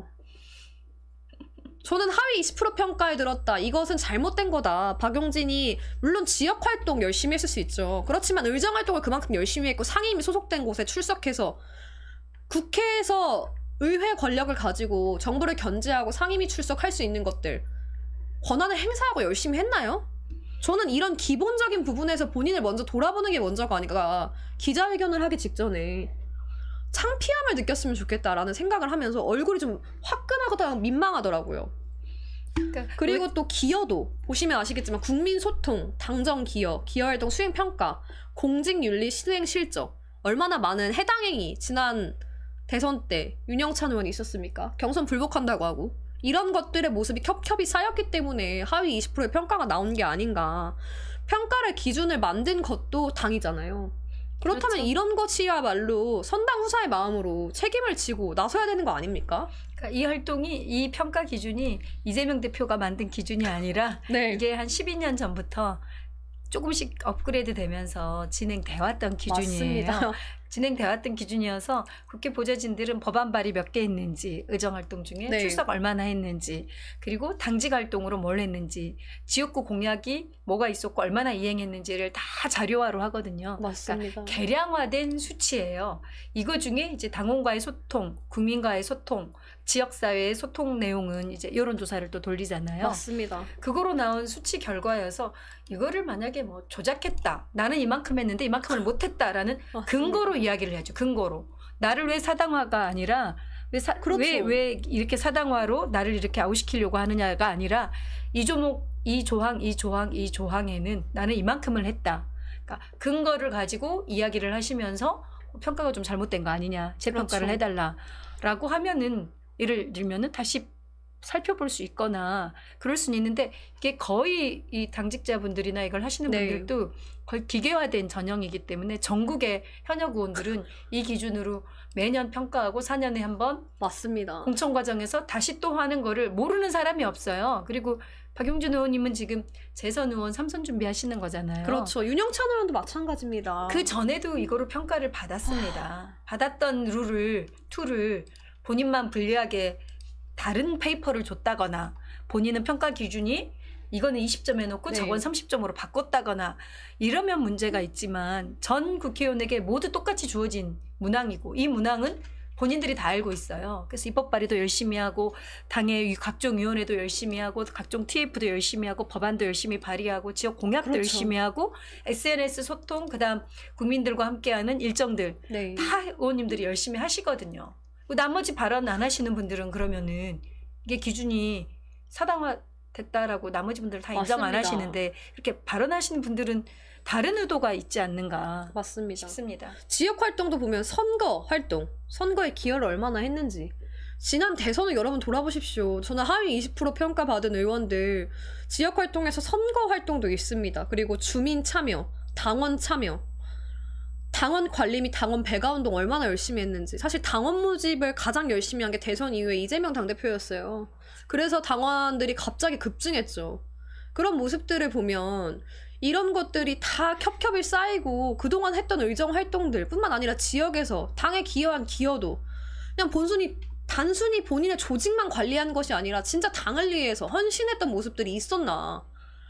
저는 하위 이십 퍼센트 평가에 들었다. 이것은 잘못된 거다. 박용진이 물론 지역활동 열심히 했을 수 있죠. 그렇지만 의정활동을 그만큼 열심히 했고 상임위 소속된 곳에 출석해서 국회에서 의회 권력을 가지고 정부를 견제하고 상임위 출석할 수 있는 것들 권한을 행사하고 열심히 했나요? 저는 이런 기본적인 부분에서 본인을 먼저 돌아보는 게 먼저가 아니라 기자회견을 하기 직전에 창피함을 느꼈으면 좋겠다라는 생각을 하면서 얼굴이 좀 화끈하고 민망하더라고요. 그러니까 그리고 왜- 또 기여도 보시면 아시겠지만 국민소통, 당정 기여, 기여활동 수행평가, 공직윤리 실행 실적 얼마나 많은 해당행위 지난 대선 때 윤영찬 의원이 있었습니까? 경선 불복한다고 하고 이런 것들의 모습이 겹겹이 쌓였기 때문에 하위 이십 퍼센트의 평가가 나온 게 아닌가. 평가를 기준을 만든 것도 당이잖아요. 그렇다면 그렇죠. 이런 것이야말로 선당 후사의 마음으로 책임을 지고 나서야 되는 거 아닙니까? 그러니까 이 활동이 이 평가 기준이 이재명 대표가 만든 기준이 아니라 네. 이게 한 십이 년 전부터 조금씩 업그레이드 되면서 진행돼 왔던 기준이에요. 맞습니다. 진행돼 왔던 기준이어서 국회 보좌진들은 법안 발의 몇 개 했는지, 의정 활동 중에 네. 출석 얼마나 했는지, 그리고 당직 활동으로 뭘 했는지, 지역구 공약이 뭐가 있었고 얼마나 이행했는지를 다 자료화로 하거든요. 맞습니다. 그러니까 개량화된 수치예요. 이거 중에 이제 당원과의 소통, 국민과의 소통, 지역사회의 소통 내용은 이제 여론조사를 또 돌리잖아요. 맞습니다. 그거로 나온 수치 결과여서 이거를 만약에 뭐 조작했다. 나는 이만큼 했는데 이만큼을 못했다라는 맞습니다. 근거로 이야기를 해야죠. 근거로. 나를 왜 사당화가 아니라 왜, 사, 그렇죠. 왜, 왜 이렇게 사당화로 나를 이렇게 아웃시키려고 하느냐가 아니라 이 조목, 이 조항, 이 조항, 이 조항에는 나는 이만큼을 했다. 그러니까 근거를 가지고 이야기를 하시면서 평가가 좀 잘못된 거 아니냐. 재평가를 그렇죠. 해달라라고 하면은 예를 들면은 다시 살펴볼 수 있거나 그럴 수는 있는데 이게 거의 이 당직자분들이나 이걸 하시는 네. 분들도 거의 기계화된 전형이기 때문에 전국의 현역 의원들은 이 기준으로 매년 평가하고 사 년에 한 번 맞습니다. 공천 과정에서 다시 또 하는 거를 모르는 사람이 없어요. 그리고 박용진 의원님은 지금 재선 의원 삼선 준비하시는 거잖아요. 그렇죠. 윤영찬 의원도 마찬가지입니다. 그 전에도 이거로 평가를 받았습니다. 받았던 룰을 툴을 본인만 불리하게 다른 페이퍼를 줬다거나 본인은 평가 기준이 이거는 이십 점 해놓고 네. 저건 삼십 점으로 바꿨다거나 이러면 문제가 있지만 전 국회의원에게 모두 똑같이 주어진 문항이고 이 문항은 본인들이 다 알고 있어요. 그래서 입법 발의도 열심히 하고 당의 각종 위원회도 열심히 하고 각종 티에프도 열심히 하고 법안도 열심히 발의하고 지역 공약도 그렇죠. 열심히 하고 에스엔에스 소통 그다음 국민들과 함께하는 일정들 네. 다 의원님들이 열심히 하시거든요. 나머지 발언 안 하시는 분들은 그러면은 이게 기준이 사당화 됐다라고 나머지 분들 다 인정 안 맞습니다. 하시는데 이렇게 발언하시는 분들은 다른 의도가 있지 않는가 맞습니다. 싶습니다. 지역 활동도 보면 선거 활동, 선거에 기여를 얼마나 했는지. 지난 대선을 여러분 돌아보십시오. 저는 하위 이십 퍼센트 평가받은 의원들 지역 활동에서 선거 활동도 있습니다. 그리고 주민 참여, 당원 참여, 당원 관리 및 당원 배가 운동 얼마나 열심히 했는지. 사실 당원 모집을 가장 열심히 한 게 대선 이후에 이재명 당대표였어요. 그래서 당원들이 갑자기 급증했죠. 그런 모습들을 보면 이런 것들이 다 겹겹이 쌓이고 그동안 했던 의정 활동들 뿐만 아니라 지역에서 당에 기여한 기여도 그냥 본순이 단순히 본인의 조직만 관리한 것이 아니라 진짜 당을 위해서 헌신했던 모습들이 있었나.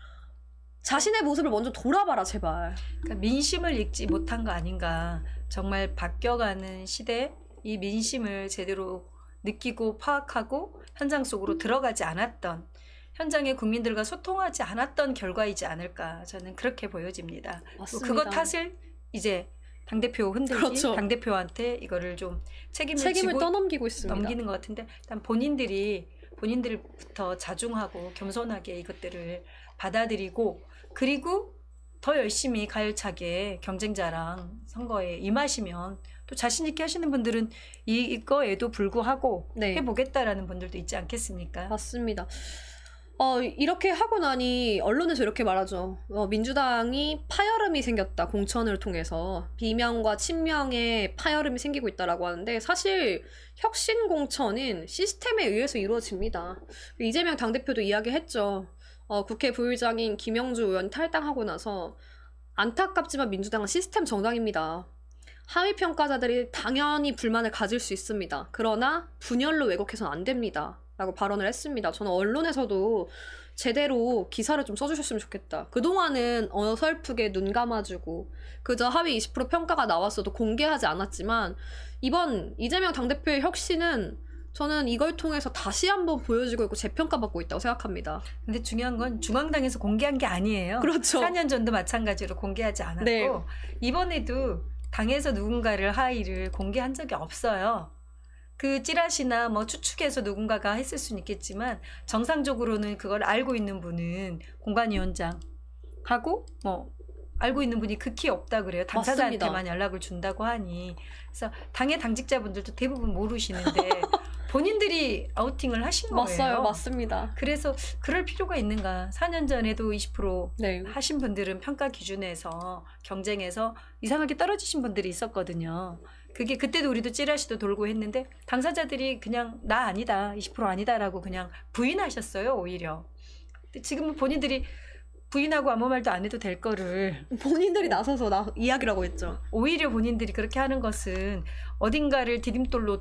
자신의 모습을 먼저 돌아봐라 제발. 그러니까 민심을 읽지 못한 거 아닌가. 정말 바뀌어가는 시대 이 민심을 제대로 느끼고 파악하고 현장 속으로 들어가지 않았던 현장의 국민들과 소통하지 않았던 결과이지 않을까 저는 그렇게 보여집니다. 맞습니다. 그거 탓을 이제 당대표 흔들기 그렇죠. 당대표한테 이거를 좀 책임을, 책임을 지고 떠넘기고 있습니다. 넘기는 것 같은데 일단 본인들이 본인들부터 자중하고 겸손하게 이것들을 받아들이고 그리고 더 열심히 가열차게 경쟁자랑 선거에 임하시면 또 자신 있게 하시는 분들은 이, 이거에도 불구하고 네. 해보겠다라는 분들도 있지 않겠습니까? 맞습니다. 어, 이렇게 하고 나니 언론에서 이렇게 말하죠. 어, 민주당이 파열음이 생겼다. 공천을 통해서 비명과 친명의 파열음이 생기고 있다라고 하는데 사실 혁신 공천은 시스템에 의해서 이루어집니다. 이재명 당대표도 이야기했죠. 어, 국회 부의장인 김영주 의원 탈당하고 나서 안타깝지만 민주당은 시스템 정당입니다. 하위 평가자들이 당연히 불만을 가질 수 있습니다. 그러나 분열로 왜곡해서는 안 됩니다. 라고 발언을 했습니다. 저는 언론에서도 제대로 기사를 좀 써주셨으면 좋겠다. 그동안은 어설프게 눈 감아주고 그저 하위 이십 퍼센트 평가가 나왔어도 공개하지 않았지만 이번 이재명 당대표의 혁신은 저는 이걸 통해서 다시 한번 보여지고 있고 재평가받고 있다고 생각합니다. 근데 중요한 건 중앙당에서 공개한 게 아니에요. 그렇죠. 사 년 전도 마찬가지로 공개하지 않았고 네. 이번에도 당에서 누군가를 하의를 공개한 적이 없어요. 그 찌라시나 뭐 추측해서 누군가가 했을 수는 있겠지만 정상적으로는 그걸 알고 있는 분은 공관위원장하고 뭐 알고 있는 분이 극히 없다 그래요. 당사자한테만 맞습니다. 연락을 준다고 하니. 그래서 당의 당직자분들도 대부분 모르시는데 본인들이 아우팅을 하신 거예요. 맞아요. 맞습니다. 그래서 그럴 필요가 있는가. 사 년 전에도 이십 퍼센트 네. 하신 분들은 평가 기준에서 경쟁에서 이상하게 떨어지신 분들이 있었거든요. 그게 그때도 우리도 찌라시도 돌고 했는데 당사자들이 그냥 나 아니다, 이십 퍼센트 아니다라고 그냥 부인하셨어요, 오히려. 근데 지금은 본인들이 부인하고 아무 말도 안 해도 될 거를 본인들이 나서서 나 이야기라고 했죠. 오히려 본인들이 그렇게 하는 것은 어딘가를 디딤돌로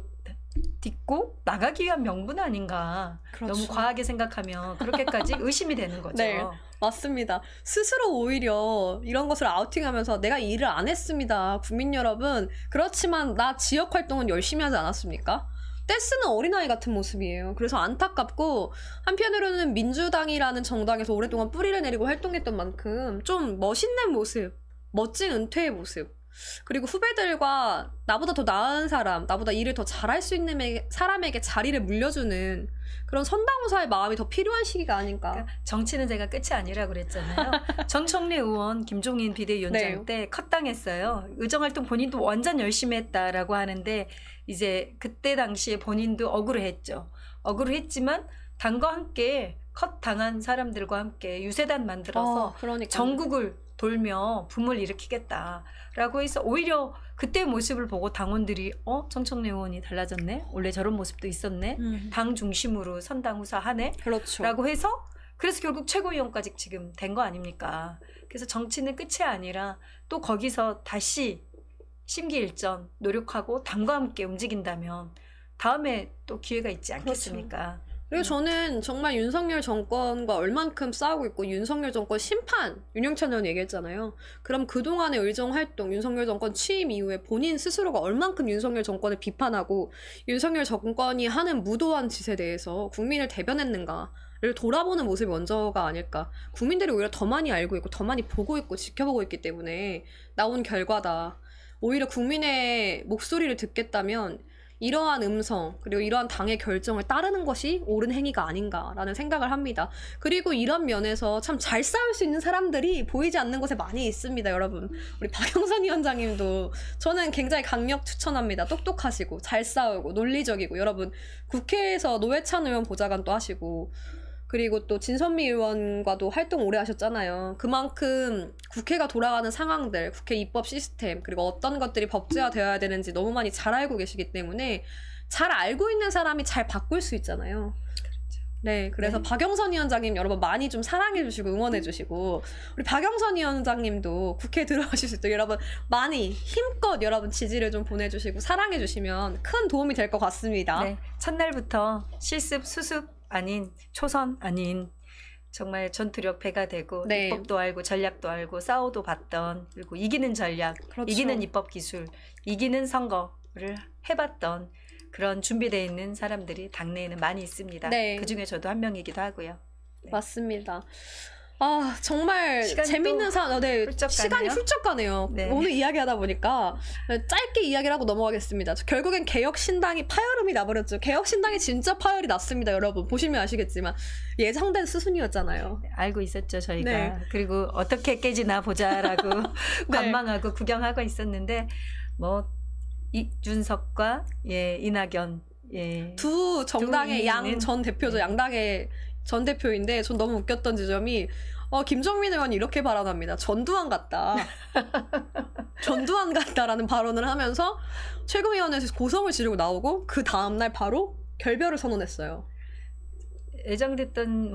딛고 나가기 위한 명분 아닌가. 그렇죠. 너무 과하게 생각하면 그렇게까지 의심이 되는 거죠. 네. 맞습니다. 스스로 오히려 이런 것을 아우팅하면서 내가 이 일을 안 했습니다. 국민 여러분. 그렇지만 나 지역 활동은 열심히 하지 않았습니까? 떼쓰는 어린아이 같은 모습이에요. 그래서 안타깝고 한편으로는 민주당이라는 정당에서 오랫동안 뿌리를 내리고 활동했던 만큼 좀 멋있는 모습, 멋진 은퇴의 모습, 그리고 후배들과 나보다 더 나은 사람, 나보다 일을 더 잘할 수 있는 사람에게 자리를 물려주는 그런 선당후사의 마음이 더 필요한 시기가 아닌가. 그러니까 정치는 제가 끝이 아니라고 그랬잖아요. 정청래 의원, 김종인 비대위원장 네. 때 컷당했어요. 의정활동 본인도 완전 열심히 했다라고 하는데 이제 그때 당시에 본인도 억울했죠. 억울했지만 당과 함께 컷당한 사람들과 함께 유세단 만들어서 어, 그러니까. 전국을 돌며 붐을 일으키겠다라고 해서 오히려 그때 모습을 보고 당원들이 어? 정청래 의원이 달라졌네? 원래 저런 모습도 있었네? 음, 당 중심으로 선당후사 하네? 그렇죠. 라고 해서 그래서 결국 최고위원까지 지금 된 거 아닙니까? 그래서 정치는 끝이 아니라 또 거기서 다시 심기일전 노력하고 당과 함께 움직인다면 다음에 또 기회가 있지 않겠습니까? 그리고 저는 정말 윤석열 정권과 얼만큼 싸우고 있고 윤석열 정권 심판, 윤영찬 의원 얘기했잖아요. 그럼 그동안의 의정활동, 윤석열 정권 취임 이후에 본인 스스로가 얼만큼 윤석열 정권을 비판하고 윤석열 정권이 하는 무도한 짓에 대해서 국민을 대변했는가를 돌아보는 모습이 먼저가 아닐까. 국민들이 오히려 더 많이 알고 있고 더 많이 보고 있고 지켜보고 있기 때문에 나온 결과다. 오히려 국민의 목소리를 듣겠다면 이러한 음성 그리고 이러한 당의 결정을 따르는 것이 옳은 행위가 아닌가라는 생각을 합니다. 그리고 이런 면에서 참 잘 싸울 수 있는 사람들이 보이지 않는 곳에 많이 있습니다. 여러분, 우리 박영선 위원장님도 저는 굉장히 강력 추천합니다. 똑똑하시고 잘 싸우고 논리적이고, 여러분 국회에서 노회찬 의원 보좌관도 하시고 그리고 또 진선미 의원과도 활동 오래 하셨잖아요. 그만큼 국회가 돌아가는 상황들, 국회 입법 시스템, 그리고 어떤 것들이 법제화되어야 되는지 너무 많이 잘 알고 계시기 때문에 잘 알고 있는 사람이 잘 바꿀 수 있잖아요. 네, 그래서 네. 박영선 위원장님 여러분 많이 좀 사랑해주시고 응원해주시고, 우리 박영선 위원장님도 국회에 들어가실 수 있도록 여러분 많이 힘껏 여러분 지지를 좀 보내주시고 사랑해주시면 큰 도움이 될 것 같습니다. 네, 첫날부터 실습, 수습 아닌 초선 아닌 정말 전투력 배가 되고 네. 입법도 알고 전략도 알고 싸워도 봤던, 그리고 이기는 전략, 그렇죠. 이기는 입법 기술, 이기는 선거를 해봤던 그런 준비되어 있는 사람들이 당내에는 많이 있습니다. 네. 그중에 저도 한 명이기도 하고요. 네. 맞습니다. 아, 정말 시간이 재밌는 또 사, 네, 훌쩍 시간이 가네요. 훌쩍 가네요. 네. 오늘 이야기하다 보니까 짧게 이야기를 하고 넘어가겠습니다. 결국엔 개혁신당이 파열음이 나버렸죠. 개혁신당이 진짜 파열이 났습니다, 여러분. 보시면 아시겠지만 예상된 수순이었잖아요. 알고 있었죠, 저희가. 네. 그리고 어떻게 깨지나 보자라고 관망하고 구경하고 있었는데 뭐 이준석과 예, 이낙연 예. 두 정당의 두 양 이유는- 전 대표죠. 네. 양당의 전 대표인데 전 너무 웃겼던 지점이 어, 김정민 의원이 이렇게 발언합니다. 전두환 같다. 전두환 같다라는 발언을 하면서 최고위원회에서 고성을 지르고 나오고 그 다음날 바로 결별을 선언했어요. 예정됐던 뭐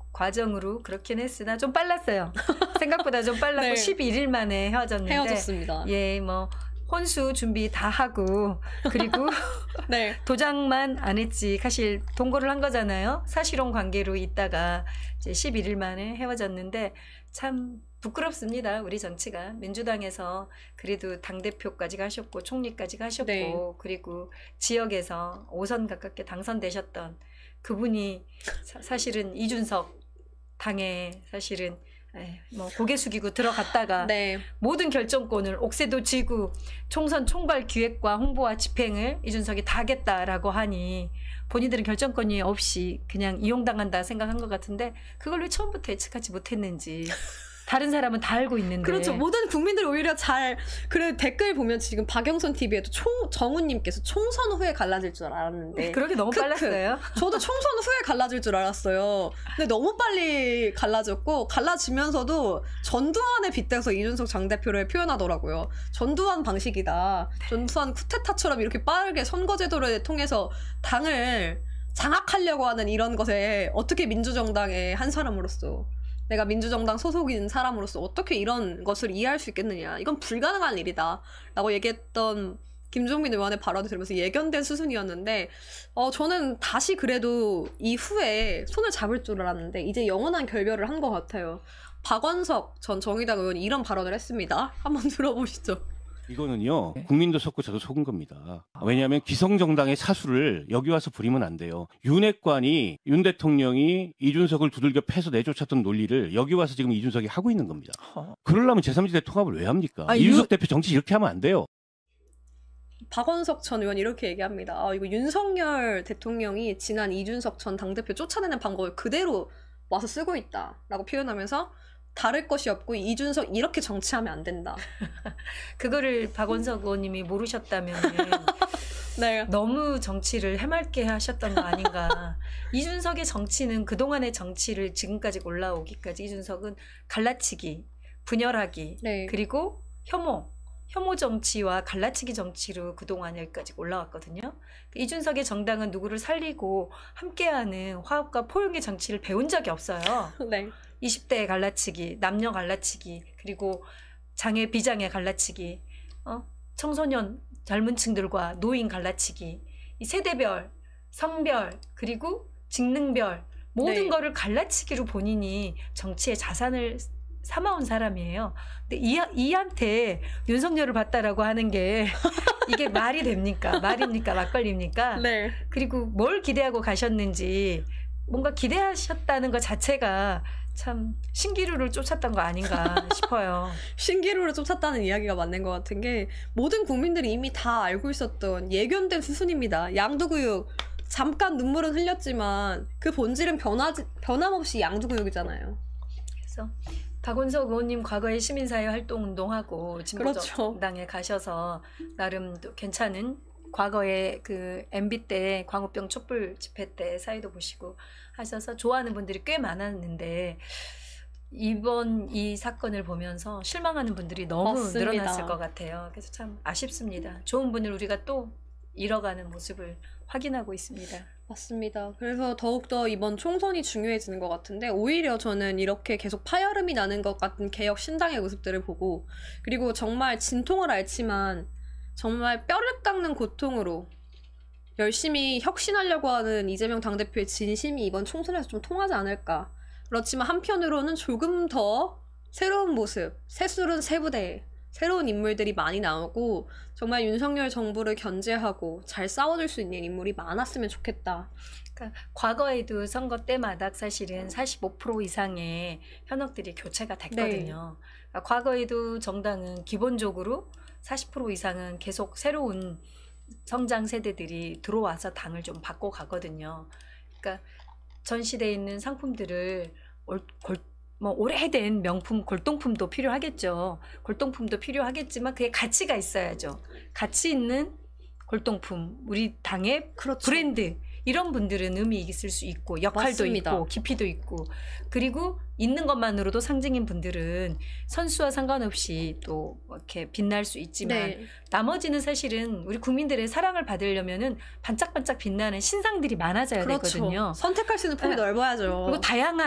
과정으로 그렇긴 했으나 좀 빨랐어요. 생각보다 좀 빨랐고 네. 십일 일 만에 헤어졌는데 헤어졌습니다. 예, 뭐 혼수 준비 다 하고 그리고 네. 도장만 안 했지 사실 동거를 한 거잖아요. 사실혼 관계로 있다가 이제 십일 일 만에 헤어졌는데 참 부끄럽습니다. 우리 정치가 민주당에서 그래도 당대표까지 가셨고 총리까지 가셨고 네. 그리고 지역에서 오 선 가깝게 당선되셨던 그분이 사, 사실은 이준석 당에 사실은 에이, 뭐 고개 숙이고 들어갔다가 네. 모든 결정권을 옥새도 지고 총선 총괄 기획과 홍보와 집행을 이준석이 다 하겠다라고 하니 본인들은 결정권이 없이 그냥 이용당한다 생각한 것 같은데 그걸 왜 처음부터 예측하지 못했는지 다른 사람은 다 알고 있는데 그렇죠. 모든 국민들이 오히려 잘, 그래, 댓글 보면 지금 박영선 티비에도 총, 정우님께서 총선 후에 갈라질 줄 알았는데. 그러게 너무 크크. 빨랐어요. 저도 총선 후에 갈라질 줄 알았어요. 근데 너무 빨리 갈라졌고, 갈라지면서도 전두환에 빗대서 이준석 장 대표를 표현하더라고요. 전두환 방식이다. 전두환 쿠데타처럼 이렇게 빠르게 선거제도를 통해서 당을 장악하려고 하는 이런 것에 어떻게 민주정당의 한 사람으로서 내가 민주정당 소속인 사람으로서 어떻게 이런 것을 이해할 수 있겠느냐. 이건 불가능한 일이다. 라고 얘기했던 김종민 의원의 발언을 들으면서 예견된 수순이었는데 어, 저는 다시 그래도 이후에 손을 잡을 줄 알았는데 이제 영원한 결별을 한 것 같아요. 박원석 전 정의당 의원이 이런 발언을 했습니다. 한번 들어보시죠. 이거는요, 국민도 속고 저도 속은 겁니다. 왜냐하면 기성정당의 사수를 여기 와서 부리면 안 돼요. 윤핵관이, 윤 대통령이 이준석을 두들겨 패서 내쫓았던 논리를 여기 와서 지금 이준석이 하고 있는 겁니다. 그러려면 제삼지대 통합을 왜 합니까? 아, 이준석 유... 대표 정치 이렇게 하면 안 돼요. 박원석 전 의원이 이렇게 얘기합니다. 아, 이거 윤석열 대통령이 지난 이준석 전 당대표 쫓아내는 방법을 그대로 와서 쓰고 있다라고 표현하면서 다를 것이 없고 이준석 이렇게 정치하면 안 된다. 그거를 박원석 의원님이 모르셨다면 네. 너무 정치를 해맑게 하셨던 거 아닌가. 이준석의 정치는 그동안의 정치를 지금까지 올라오기까지 이준석은 갈라치기, 분열하기, 네. 그리고 혐오, 혐오 정치와 갈라치기 정치로 그동안 여기까지 올라왔거든요. 이준석의 정당은 누구를 살리고 함께하는 화합과 포용의 정치를 배운 적이 없어요. 네. 이십 대 갈라치기, 남녀 갈라치기, 그리고 장애 비장애 갈라치기, 어? 청소년 젊은 층들과 노인 갈라치기, 이 세대별, 성별, 그리고 직능별 모든 네. 거를 갈라치기로 본인이 정치의 자산을 삼아온 사람이에요. 근데 이, 이한테 윤석열을 봤다라고 하는 게 이게 말이 됩니까? 말입니까? 막걸리입니까? 네. 그리고 뭘 기대하고 가셨는지 뭔가 기대하셨다는 것 자체가 참 신기루를 쫓았던 거 아닌가 싶어요. 신기루를 쫓았다는 이야기가 맞는 것 같은 게 모든 국민들이 이미 다 알고 있었던 예견된 수순입니다. 양두구육 잠깐 눈물은 흘렸지만 그 본질은 변하지, 변함없이 양두구육이잖아요. 그래서 박원석 의원님 과거에 시민사회 활동 운동하고 진보정당에 그렇죠. 가셔서 나름 또 괜찮은 과거에 그 엠비 때 광우병 촛불 집회 때 사회도 보시고 하셔서 좋아하는 분들이 꽤 많았는데 이번 이 사건을 보면서 실망하는 분들이 너무 맞습니다. 늘어났을 것 같아요. 그래서 참 아쉽습니다. 좋은 분을 우리가 또 잃어가는 모습을 확인하고 있습니다. 맞습니다. 그래서 더욱더 이번 총선이 중요해지는 것 같은데 오히려 저는 이렇게 계속 파열음이 나는 것 같은 개혁 신당의 모습들을 보고 그리고 정말 진통을 앓지만 정말 뼈를 깎는 고통으로 열심히 혁신하려고 하는 이재명 당대표의 진심이 이번 총선에서 좀 통하지 않을까. 그렇지만 한편으로는 조금 더 새로운 모습, 새술은 새부대, 새로운 인물들이 많이 나오고 정말 윤석열 정부를 견제하고 잘 싸워줄 수 있는 인물이 많았으면 좋겠다. 그러니까 과거에도 선거 때마다 사실은 사십오 퍼센트 이상의 현역들이 교체가 됐거든요. 네. 그러니까 과거에도 정당은 기본적으로 사십 퍼센트 이상은 계속 새로운 성장 세대들이 들어와서 당을 좀 바꿔 가거든요. 그러니까 전 시대에 있는 상품들을 올, 골, 뭐 오래된 명품 골동품도 필요하겠죠. 골동품도 필요하겠지만 그게 가치가 있어야죠. 가치 있는 골동품, 우리 당의 그렇죠. 브랜드 이런 분들은 의미 있을 수 있고 역할도 맞습니다. 있고 깊이도 있고 그리고 있는 것만으로도 상징인 분들은 선수와 상관없이 또 이렇게 빛날 수 있지만 네. 나머지는 사실은 우리 국민들의 사랑을 받으려면은 반짝반짝 빛나는 신상들이 많아져야 그렇죠. 되거든요. 선택할 수 있는 폭이 네. 넓어야죠. 그리고 다양한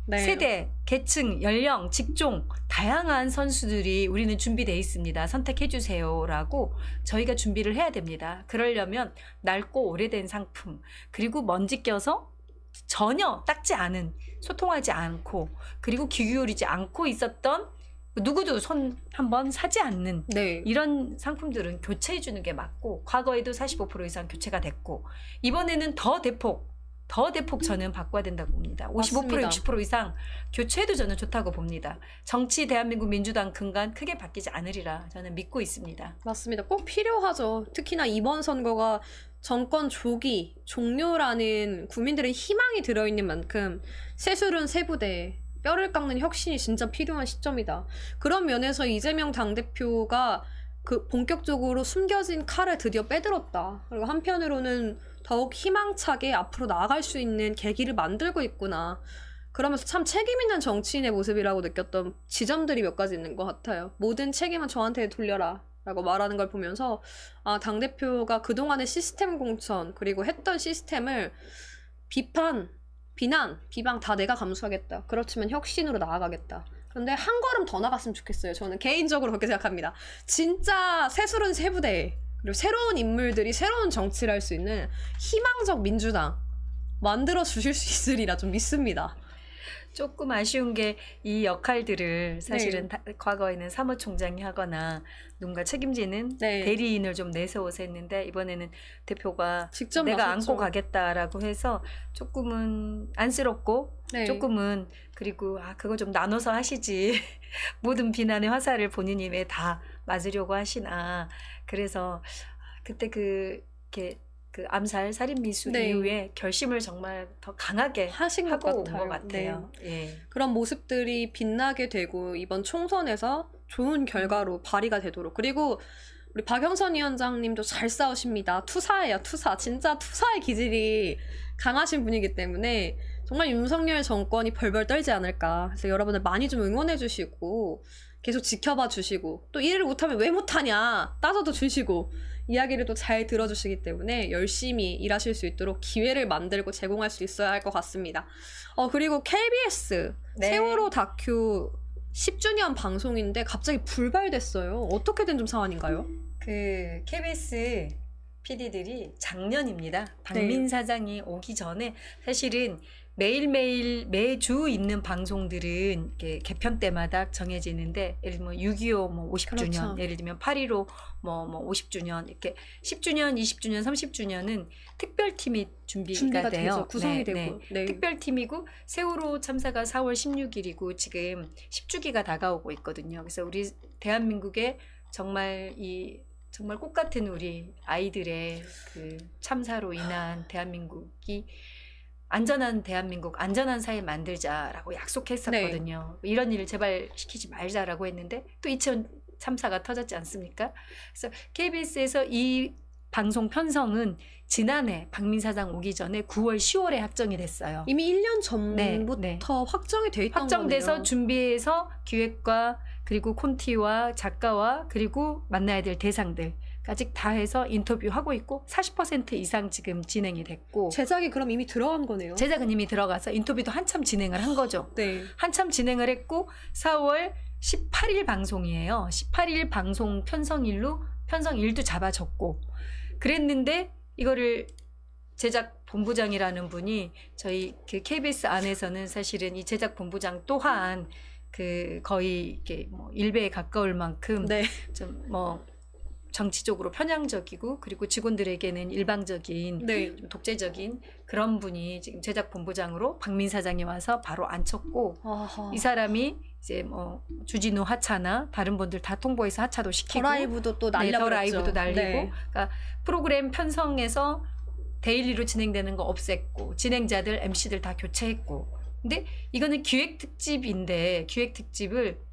네. 세대, 계층, 연령, 직종 다양한 선수들이 우리는 준비돼 있습니다. 선택해 주세요라고 저희가 준비를 해야 됩니다. 그러려면 낡고 오래된 상품 그리고 먼지 껴서 전혀 닦지 않은 소통하지 않고 그리고 귀 기울이지 않고 있었던 누구도 손 한번 사지 않는 네. 이런 상품들은 교체해 주는 게 맞고 과거에도 사십오 퍼센트 이상 교체가 됐고 이번에는 더 대폭 더 대폭 저는 바꿔야 된다고 봅니다. 오십오 퍼센트 맞습니다. 육십 퍼센트 이상 교체해도 저는 좋다고 봅니다. 정치 대한민국 민주당 근간 크게 바뀌지 않으리라 저는 믿고 있습니다. 맞습니다. 꼭 필요하죠. 특히나 이번 선거가 정권 조기, 종료라는 국민들의 희망이 들어있는 만큼 새술은 새부대, 뼈를 깎는 혁신이 진짜 필요한 시점이다. 그런 면에서 이재명 당대표가 그 본격적으로 숨겨진 칼을 드디어 빼들었다. 그리고 한편으로는 더욱 희망차게 앞으로 나아갈 수 있는 계기를 만들고 있구나. 그러면서 참 책임 있는 정치인의 모습이라고 느꼈던 지점들이 몇 가지 있는 것 같아요. 모든 책임은 저한테 돌려라 라고 말하는 걸 보면서 아, 당대표가 그동안의 시스템 공천 그리고 했던 시스템을 비판, 비난, 비방 다 내가 감수하겠다. 그렇지만 혁신으로 나아가겠다. 그런데 한 걸음 더 나갔으면 좋겠어요. 저는 개인적으로 그렇게 생각합니다. 진짜 새술은 새부대 그리고 새로운 인물들이 새로운 정치를 할 수 있는 희망적 민주당 만들어 주실 수 있으리라 좀 믿습니다. 조금 아쉬운 게 이 역할들을 사실은 네. 다, 과거에는 사무총장이 하거나 누군가 책임지는 네. 대리인을 좀 내세워서 했는데 이번에는 대표가 직접 내가 나섰죠. 안고 가겠다라고 해서 조금은 안쓰럽고 네. 조금은 그리고 아 그거 좀 나눠서 하시지 모든 비난의 화살을 본인이 왜 다 맞으려고 하시나 그래서 그때 그 이렇게 그 암살 살인 미수 네. 이후에 결심을 정말 더 강하게 하신 것 하고 온 같아요. 것 같아요. 예. 그런 모습들이 빛나게 되고 이번 총선에서 좋은 결과로 발휘가 되도록 그리고 우리 박영선 위원장님도 잘 싸우십니다. 투사예요, 투사. 진짜 투사의 기질이 강하신 분이기 때문에 정말 윤석열 정권이 벌벌 떨지 않을까. 그래서 여러분들 많이 좀 응원해 주시고 계속 지켜봐 주시고 또 일을 못하면 왜 못하냐 따져도 주시고 이야기를 또 잘 들어주시기 때문에 열심히 일하실 수 있도록 기회를 만들고 제공할 수 있어야 할 것 같습니다. 어 그리고 케이비에스 네. 세월호 다큐 십 주년 방송인데 갑자기 불발됐어요. 어떻게 된 좀 상황인가요? 그 케이비에스 피디들이 작년입니다. 박민 네. 사장이 오기 전에 사실은 매일매일 매주 있는 방송들은 이렇게 개편 때마다 정해지는데 예를 들면 육이오 뭐 오십 주년, 그렇죠. 예를 들면 팔일오 뭐, 뭐 오십 주년 이렇게 십 주년, 이십 주년, 삼십 주년은 특별팀이 준비가, 준비가 돼요. 되죠. 구성이 네, 되고. 네. 네. 특별팀이고 세월호 참사가 사월 십육일이고 지금 십 주기가 다가오고 있거든요. 그래서 우리 대한민국의 정말 이 정말 꽃 같은 우리 아이들의 그 참사로 인한 대한민국이 안전한 대한민국, 안전한 사회 만들자라고 약속했었거든요. 네. 이런 일을 제발 시키지 말자라고 했는데 또 이천 참사가 터졌지 않습니까? 그래서 케이비에스에서 이 방송 편성은 지난해 박민 사장 오기 전에 구월, 시월에 확정이 됐어요. 이미 일 년 전부터 네, 네. 확정이 돼 있던 확정돼서 거네요. 준비해서 기획과 그리고 콘티와 작가와 그리고 만나야 될 대상들 아직 다 해서 인터뷰하고 있고 사십 퍼센트 이상 지금 진행이 됐고 제작이 그럼 이미 들어간 거네요. 제작은 이미 들어가서 인터뷰도 한참 진행을 한 거죠. 네. 한참 진행을 했고 사월 십팔일 방송이에요. 십팔일 방송 편성일로 편성일도 잡아줬고 그랬는데 이거를 제작 본부장이라는 분이 저희 그 케이비에스 안에서는 사실은 이 제작 본부장 또한 그 거의 이렇게 뭐 일배에 가까울 만큼 네. 좀 뭐 정치적으로 편향적이고 그리고 직원들에게는 일방적인 네. 좀 독재적인 그런 분이 지금 제작 본부장으로 박민 사장이 와서 바로 앉혔고 아하. 이 사람이 이제 뭐 주진우 하차나 다른 분들 다 통보해서 하차도 시키고 더 라이브도 또 네, 날려버렸죠. 더 라이브도 날리고 네. 그러니까 프로그램 편성에서 데일리로 진행되는 거 없앴고 진행자들 엠씨들 다 교체했고 근데 이거는 기획 특집인데 기획 특집을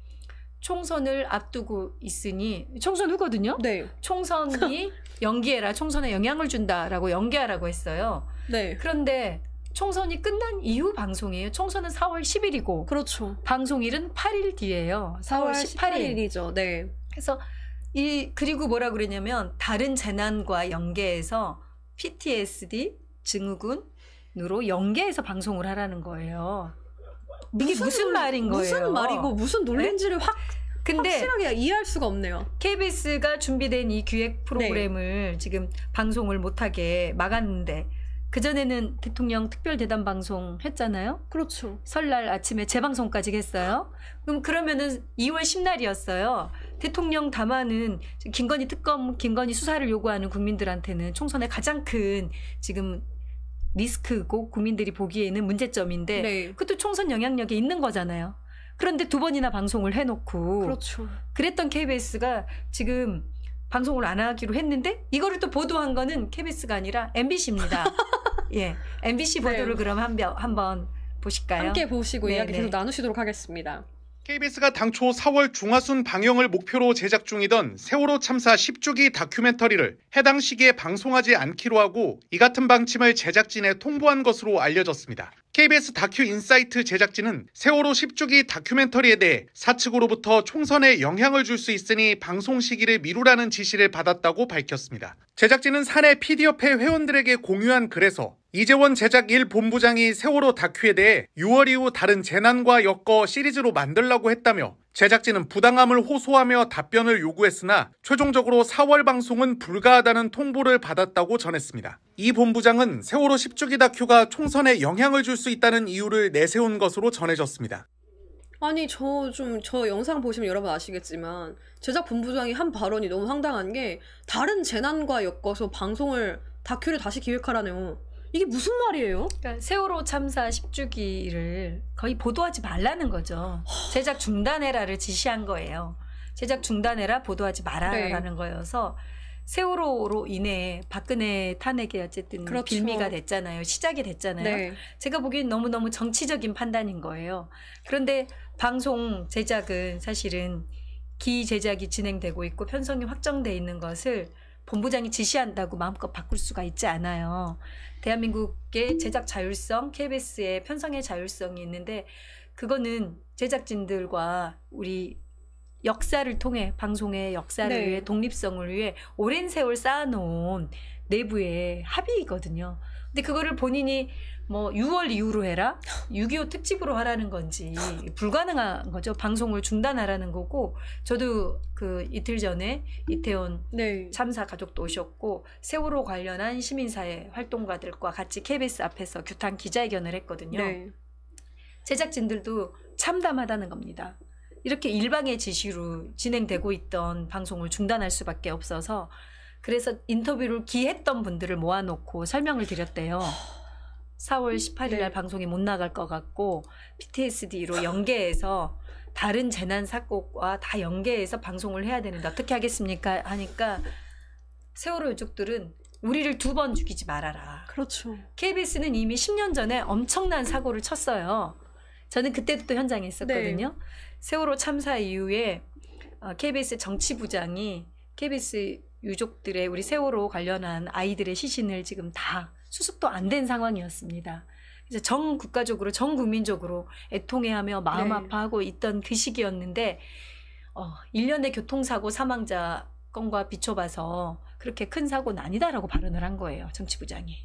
총선을 앞두고 있으니 총선 후거든요. 네. 총선이 연기해라. 총선에 영향을 준다라고 연기하라고 했어요. 네. 그런데 총선이 끝난 이후 방송이에요. 총선은 사월 십일이고 그렇죠. 방송일은 팔일 뒤예요. 사월 사월 십팔일. 십팔일이죠. 네. 그래서 이 그리고 뭐라 그러냐면 다른 재난과 연계해서 피티에스디 증후군으로 연계해서 방송을 하라는 거예요. 이게 무슨, 무슨 말인 거예요? 무슨 말이고 무슨 논리인지를 네? 확 근데 확실하게 이해할 수가 없네요. 케이비에스가 준비된 이 기획 프로그램을 네. 지금 방송을 못하게 막았는데 그전에는 대통령 특별대담 방송 했잖아요. 그렇죠. 설날 아침에 재방송까지 했어요. 그럼 그러면은 이월 십날이었어요. 대통령 담화는 김건희 특검, 김건희 수사를 요구하는 국민들한테는 총선의 가장 큰 지금 리스크고 국민들이 보기에는 문제점인데 네. 그것도 총선 영향력이 있는 거잖아요. 그런데 두 번이나 방송을 해놓고 그렇죠. 그랬던 케이비에스가 지금 방송을 안 하기로 했는데 이거를 또 보도한 거는 케이비에스가 아니라 엠비씨입니다. 예, 엠비씨 보도를 네. 그럼 한번 한번 보실까요? 함께 보시고 네, 이야기 네. 계속 나누시도록 하겠습니다. 케이비에스가 당초 사월 중하순 방영을 목표로 제작 중이던 세월호 참사 십 주기 다큐멘터리를 해당 시기에 방송하지 않기로 하고 이 같은 방침을 제작진에 통보한 것으로 알려졌습니다. 케이비에스 다큐 인사이트 제작진은 세월호 십 주기 다큐멘터리에 대해 사측으로부터 총선에 영향을 줄 수 있으니 방송 시기를 미루라는 지시를 받았다고 밝혔습니다. 제작진은 사내 피디협회 회원들에게 공유한 글에서 이재원 제작 일 본부장이 세월호 다큐에 대해 유월 이후 다른 재난과 엮어 시리즈로 만들라고 했다며 제작진은 부당함을 호소하며 답변을 요구했으나 최종적으로 사월 방송은 불가하다는 통보를 받았다고 전했습니다. 이 본부장은 세월호 십 주기 다큐가 총선에 영향을 줄 수 있다는 이유를 내세운 것으로 전해졌습니다. 아니 저 좀 저 영상 보시면 여러분 아시겠지만 제작 본부장이 한 발언이 너무 황당한 게 다른 재난과 엮어서 방송을 다큐를 다시 기획하라네요. 이게 무슨 말이에요? 그러니까 세월호 참사 십 주기를 거의 보도하지 말라는 거죠. 제작 중단해라를 지시한 거예요. 제작 중단해라, 보도하지 마라라는 네. 거여서 세월호로 인해 박근혜 탄핵이 어쨌든 그렇죠. 빌미가 됐잖아요. 시작이 됐잖아요. 네. 제가 보기엔 너무너무 정치적인 판단인 거예요. 그런데 방송 제작은 사실은 기 제작이 진행되고 있고 편성이 확정돼 있는 것을 본부장이 지시한다고 마음껏 바꿀 수가 있지 않아요. 대한민국의 제작 자율성, 케이비에스의 편성의 자율성이 있는데 그거는 제작진들과 우리 역사를 통해 방송의 역사를 네. 위해 독립성을 위해 오랜 세월 쌓아놓은 내부의 합의이거든요. 근데 그거를 본인이 뭐 유월 이후로 해라? 육이오 특집으로 하라는 건지 불가능한 거죠. 방송을 중단하라는 거고 저도 그 이틀 전에 이태원 네. 참사 가족도 오셨고 세월호 관련한 시민사회 활동가들과 같이 케이비에스 앞에서 규탄 기자회견을 했거든요. 네. 제작진들도 참담하다는 겁니다. 이렇게 일방의 지시로 진행되고 있던 방송을 중단할 수밖에 없어서 그래서 인터뷰를 기했던 분들을 모아놓고 설명을 드렸대요. 사월 십팔일 날 네. 방송이 못 나갈 것 같고 피티에스디로 연계해서 다른 재난 사고와 다 연계해서 방송을 해야 되는데 어떻게 하겠습니까? 하니까 세월호 유족들은 우리를 두 번 죽이지 말아라. 그렇죠. 케이비에스는 이미 십 년 전에 엄청난 사고를 쳤어요. 저는 그때도 또 현장에 있었거든요. 네. 세월호 참사 이후에 케이비에스 정치부장이 케이비에스 유족들의 우리 세월호 관련한 아이들의 시신을 지금 다 수습도 안 된 상황이었습니다. 그래서 전 국가적으로 전 국민적으로 애통해하며 마음 네. 아파하고 있던 그 시기였는데 어, 일련의 교통사고 사망자 건과 비춰봐서 그렇게 큰 사고는 아니다라고 발언을 한 거예요. 정치부장이.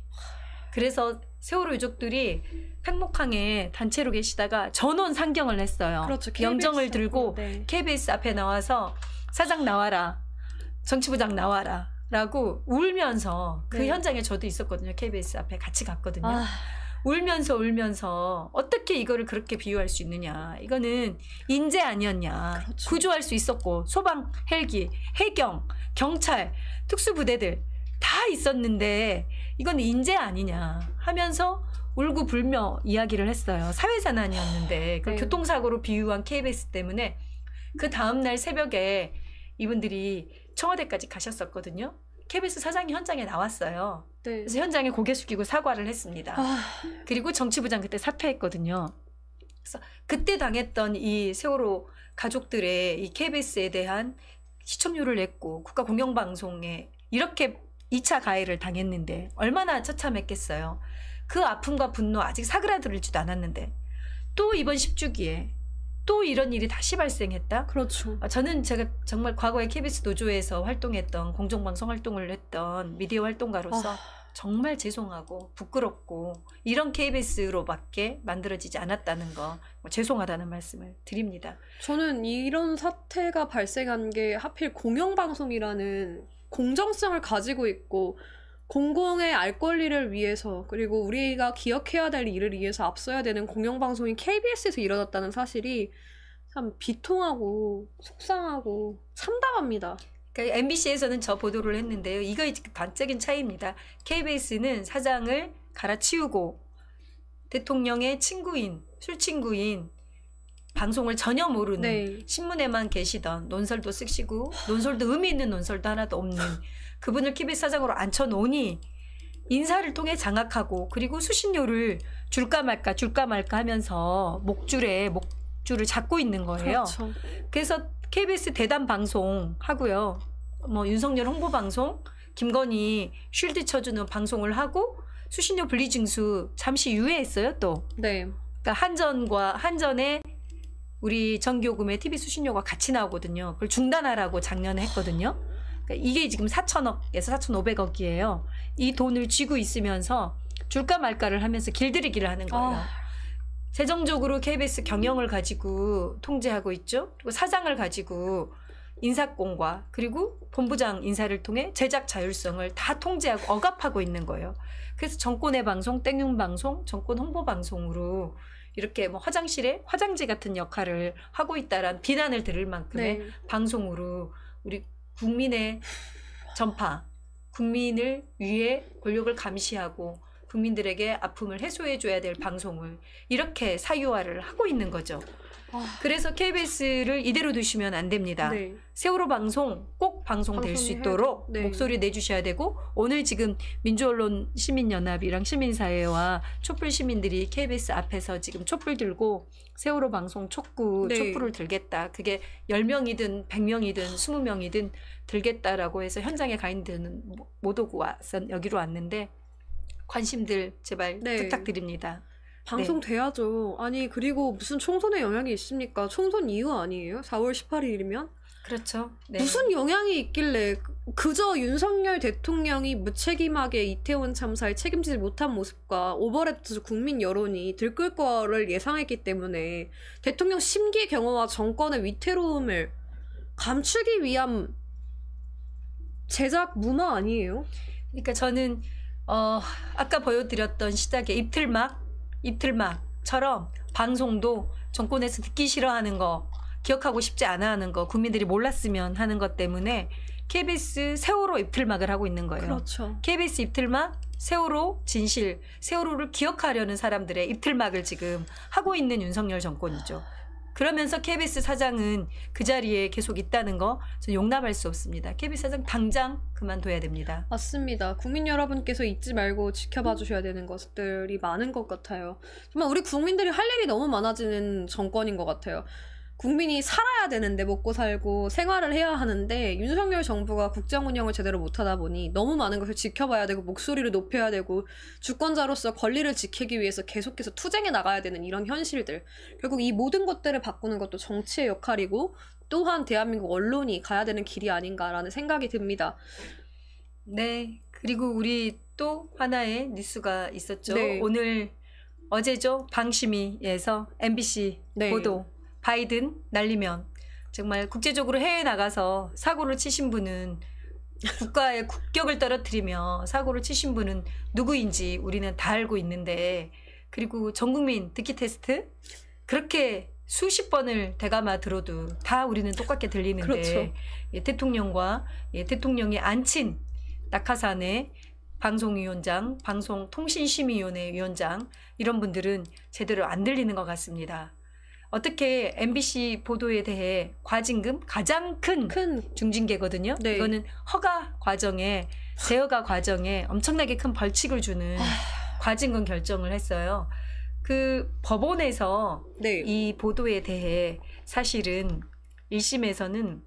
그래서 세월호 유족들이 팽목항에 단체로 계시다가 전원 상경을 했어요. 그렇죠. 영정을 들고 네. 케이비에스 앞에 나와서 사장 나와라. 정치부장 나와라. 라고 울면서 그 네. 현장에 저도 있었거든요. 케이비에스 앞에 같이 갔거든요. 아. 울면서 울면서 어떻게 이거를 그렇게 비유할 수 있느냐. 이거는 인재 아니었냐. 그렇죠. 구조할 수 있었고 소방, 헬기, 해경, 경찰, 특수부대들 다 있었는데 이건 인재 아니냐 하면서 울고불며 이야기를 했어요. 사회자난이었는데 그 네. 교통사고로 비유한 케이비에스 때문에 그 다음날 새벽에 이분들이 청와대까지 가셨었거든요. 케이비에스 사장이 현장에 나왔어요. 네. 그래서 현장에 고개 숙이고 사과를 했습니다. 아. 그리고 정치부장 그때 사퇴했거든요. 그래서 그때 당했던 이 세월호 가족들의 이 케이비에스에 대한 시청률을 냈고 국가 공영방송에 이렇게 이 차 가해를 당했는데 얼마나 처참했겠어요. 그 아픔과 분노 아직 사그라들지도 않았는데 또 이번 십 주기에 또 이런 일이 다시 발생했다? 그렇죠. 저는 제가 정말 과거에 케이비에스 노조에서 활동했던 공정방송 활동을 했던 미디어 활동가로서 아. 정말 죄송하고 부끄럽고 이런 케이비에스로밖에 만들어지지 않았다는 거 뭐 죄송하다는 말씀을 드립니다. 저는 이런 사태가 발생한 게 하필 공영방송이라는 공정성을 가지고 있고 공공의 알 권리를 위해서 그리고 우리가 기억해야 될 일을 위해서 앞서야 되는 공영방송인 케이비에스에서 일어났다는 사실이 참 비통하고 속상하고 참담합니다. 그러니까 엠비씨에서는 저 보도를 했는데요. 이거 관적인 차이입니다. 케이비에스는 사장을 갈아치우고 대통령의 친구인, 술친구인, 방송을 전혀 모르는 네. 신문에만 계시던 논설도 쓰시고 논설도 의미 있는 논설도 하나도 없는 그분을 케이비에스 사장으로 앉혀놓으니 인사를 통해 장악하고 그리고 수신료를 줄까 말까 줄까 말까 하면서 목줄에 목줄을 잡고 있는 거예요. 그렇죠. 그래서 케이비에스 대담 방송 하고요. 뭐 윤석열 홍보 방송, 김건희 쉴드 쳐주는 방송을 하고 수신료 분리징수 잠시 유예했어요 또. 네. 그러니까 한전과 한전에 우리 정기요금에 티비 수신료가 같이 나오거든요. 그걸 중단하라고 작년에 했거든요. 그러니까 이게 지금 사천억에서 사천오백억이에요. 이 돈을 쥐고 있으면서 줄까 말까를 하면서 길들이기를 하는 거예요. 아. 세정적으로 케이비에스 경영을 가지고 통제하고 있죠. 그리고 사장을 가지고 인사권과 그리고 본부장 인사를 통해 제작 자율성을 다 통제하고 억압하고 있는 거예요. 그래서 정권의 방송, 땡윤 방송, 정권 홍보 방송으로 이렇게 뭐 화장실에 화장지 같은 역할을 하고 있다라는 비난을 들을 만큼의 네. 방송으로 우리 국민의 전파, 국민을 위해 권력을 감시하고 국민들에게 아픔을 해소해줘야 될 방송을 이렇게 사유화를 하고 있는 거죠. 아. 그래서 케이비에스를 이대로 두시면 안 됩니다. 네. 세월호 방송 꼭 방송될 수 방송이 있도록 해야- 네. 목소리 내주셔야 되고 오늘 지금 민주언론 시민연합이랑 시민사회와 촛불 시민들이 케이비에스 앞에서 지금 촛불 들고 세월호 방송 촉구 네. 촛불을 들겠다. 그게 열 명이든 백 명이든 이십 명이든 들겠다라고 해서 현장에 가 있는 데는 못 오고 왔, 여기로 왔는데 관심들 제발 네. 부탁드립니다. 방송 돼야죠. 아니 그리고 무슨 총선에 영향이 있습니까? 총선 이후 아니에요? 사월 십팔일이면? 그렇죠. 네. 무슨 영향이 있길래 그저 윤석열 대통령이 무책임하게 이태원 참사에 책임지지 못한 모습과 오버랩돼서 국민 여론이 들끓 거를 예상했기 때문에 대통령 심기 경호와 정권의 위태로움을 감추기 위한 제작 무마 아니에요? 그러니까 저는 어, 아까 보여드렸던 시작의 입틀막, 입틀막처럼 방송도 정권에서 듣기 싫어하는 거, 기억하고 싶지 않아 하는 거, 국민들이 몰랐으면 하는 것 때문에 케이비에스 세월호 입틀막을 하고 있는 거예요. 그렇죠. 케이비에스 입틀막, 세월호 진실, 세월호를 기억하려는 사람들의 입틀막을 지금 하고 있는 윤석열 정권이죠. 그러면서 케이비에스 사장은 그 자리에 계속 있다는 거 저는 용납할 수 없습니다. 케이비에스 사장 당장 그만둬야 됩니다. 맞습니다. 국민 여러분께서 잊지 말고 지켜봐 주셔야 되는 것들이 많은 것 같아요. 정말 우리 국민들이 할 일이 너무 많아지는 정권인 것 같아요. 국민이 살아야 되는데 먹고 살고 생활을 해야 하는데 윤석열 정부가 국정 운영을 제대로 못하다 보니 너무 많은 것을 지켜봐야 되고 목소리를 높여야 되고 주권자로서 권리를 지키기 위해서 계속해서 투쟁해 나가야 되는 이런 현실들. 결국 이 모든 것들을 바꾸는 것도 정치의 역할이고 또한 대한민국 언론이 가야 되는 길이 아닌가라는 생각이 듭니다. 네. 그리고 우리 또 하나의 뉴스가 있었죠. 네. 오늘 어제죠. 방심위에서 엠비씨 네. 보도. 바이든 날리면 정말 국제적으로 해외에 나가서 사고를 치신 분은 국가의 국격을 떨어뜨리며 사고를 치신 분은 누구인지 우리는 다 알고 있는데 그리고 전 국민 듣기 테스트 그렇게 수십 번을 대감아 들어도 다 우리는 똑같게 들리는데 그렇죠. 예, 대통령과 예, 대통령이 앉힌 낙하산의 방송위원장, 방송통신심의위원회 위원장 이런 분들은 제대로 안 들리는 것 같습니다. 어떻게 엠비씨 보도에 대해 과징금 가장 큰, 큰 중징계거든요. 네. 이거는 허가 과정에 재허가 과정에 엄청나게 큰 벌칙을 주는 과징금 결정을 했어요. 그 법원에서 네. 이 보도에 대해 사실은 일 심에서는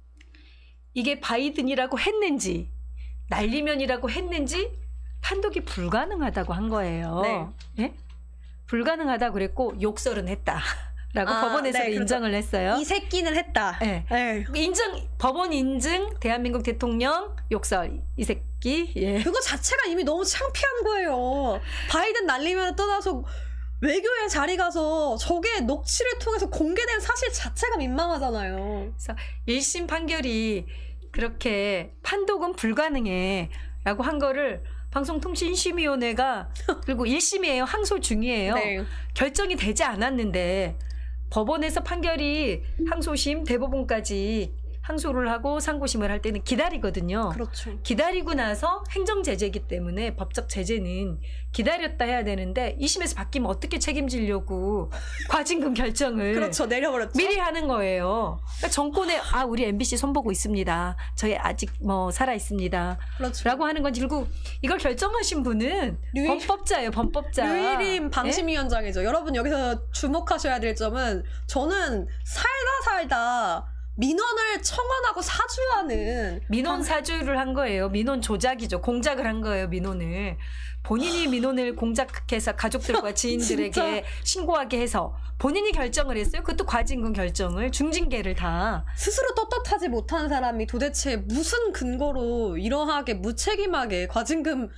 이게 바이든이라고 했는지 날리면이라고 했는지 판독이 불가능하다고 한 거예요. 네. 예? 불가능하다고 그랬고 욕설은 했다. 아, 법원에서 네, 인정을 그렇죠. 했어요. 이 새끼는 했다. 네. 네. 인증 법원 인증 대한민국 대통령 욕설 이 새끼. 예. 그거 자체가 이미 너무 창피한 거예요. 바이든 날리면 떠나서 외교의 자리 가서 저게 녹취를 통해서 공개된 사실 자체가 민망하잖아요. 그래서 일 심 판결이 그렇게 판독은 불가능해 라고 한 거를 방송통신심의위원회가 그리고 일 심이에요. 항소 중이에요. 네. 결정이 되지 않았는데 법원에서 판결이 항소심 대법원까지 항소를 하고 상고심을 할 때는 기다리거든요. 그렇죠. 기다리고 나서 행정제재이기 때문에 법적 제재는 기다렸다 해야 되는데 이 심에서 바뀌면 어떻게 책임지려고 과징금 결정을 그렇죠. 내려버렸죠. 미리 하는 거예요. 그러니까 정권에 아 우리 엠비씨 손보고 있습니다. 저희 아직 뭐 살아 있습니다. 그렇죠. 라고 하는 건지 그리고 이걸 결정하신 분은 류일- 범법자예요. 범법자. 류일임 방심위원장이죠. 여러분 여기서 주목하셔야 될 점은 저는 살다 살다 민원을 청원하고 사주하는 민원 사주를 한 거예요. 민원 조작이죠. 공작을 한 거예요. 민원을. 본인이 민원을 공작해서 가족들과 지인들에게 진짜? 신고하게 해서 본인이 결정을 했어요. 그것도 과징금 결정을 중징계를 다. 스스로 떳떳하지 못한 사람이 도대체 무슨 근거로 이러하게 무책임하게 과징금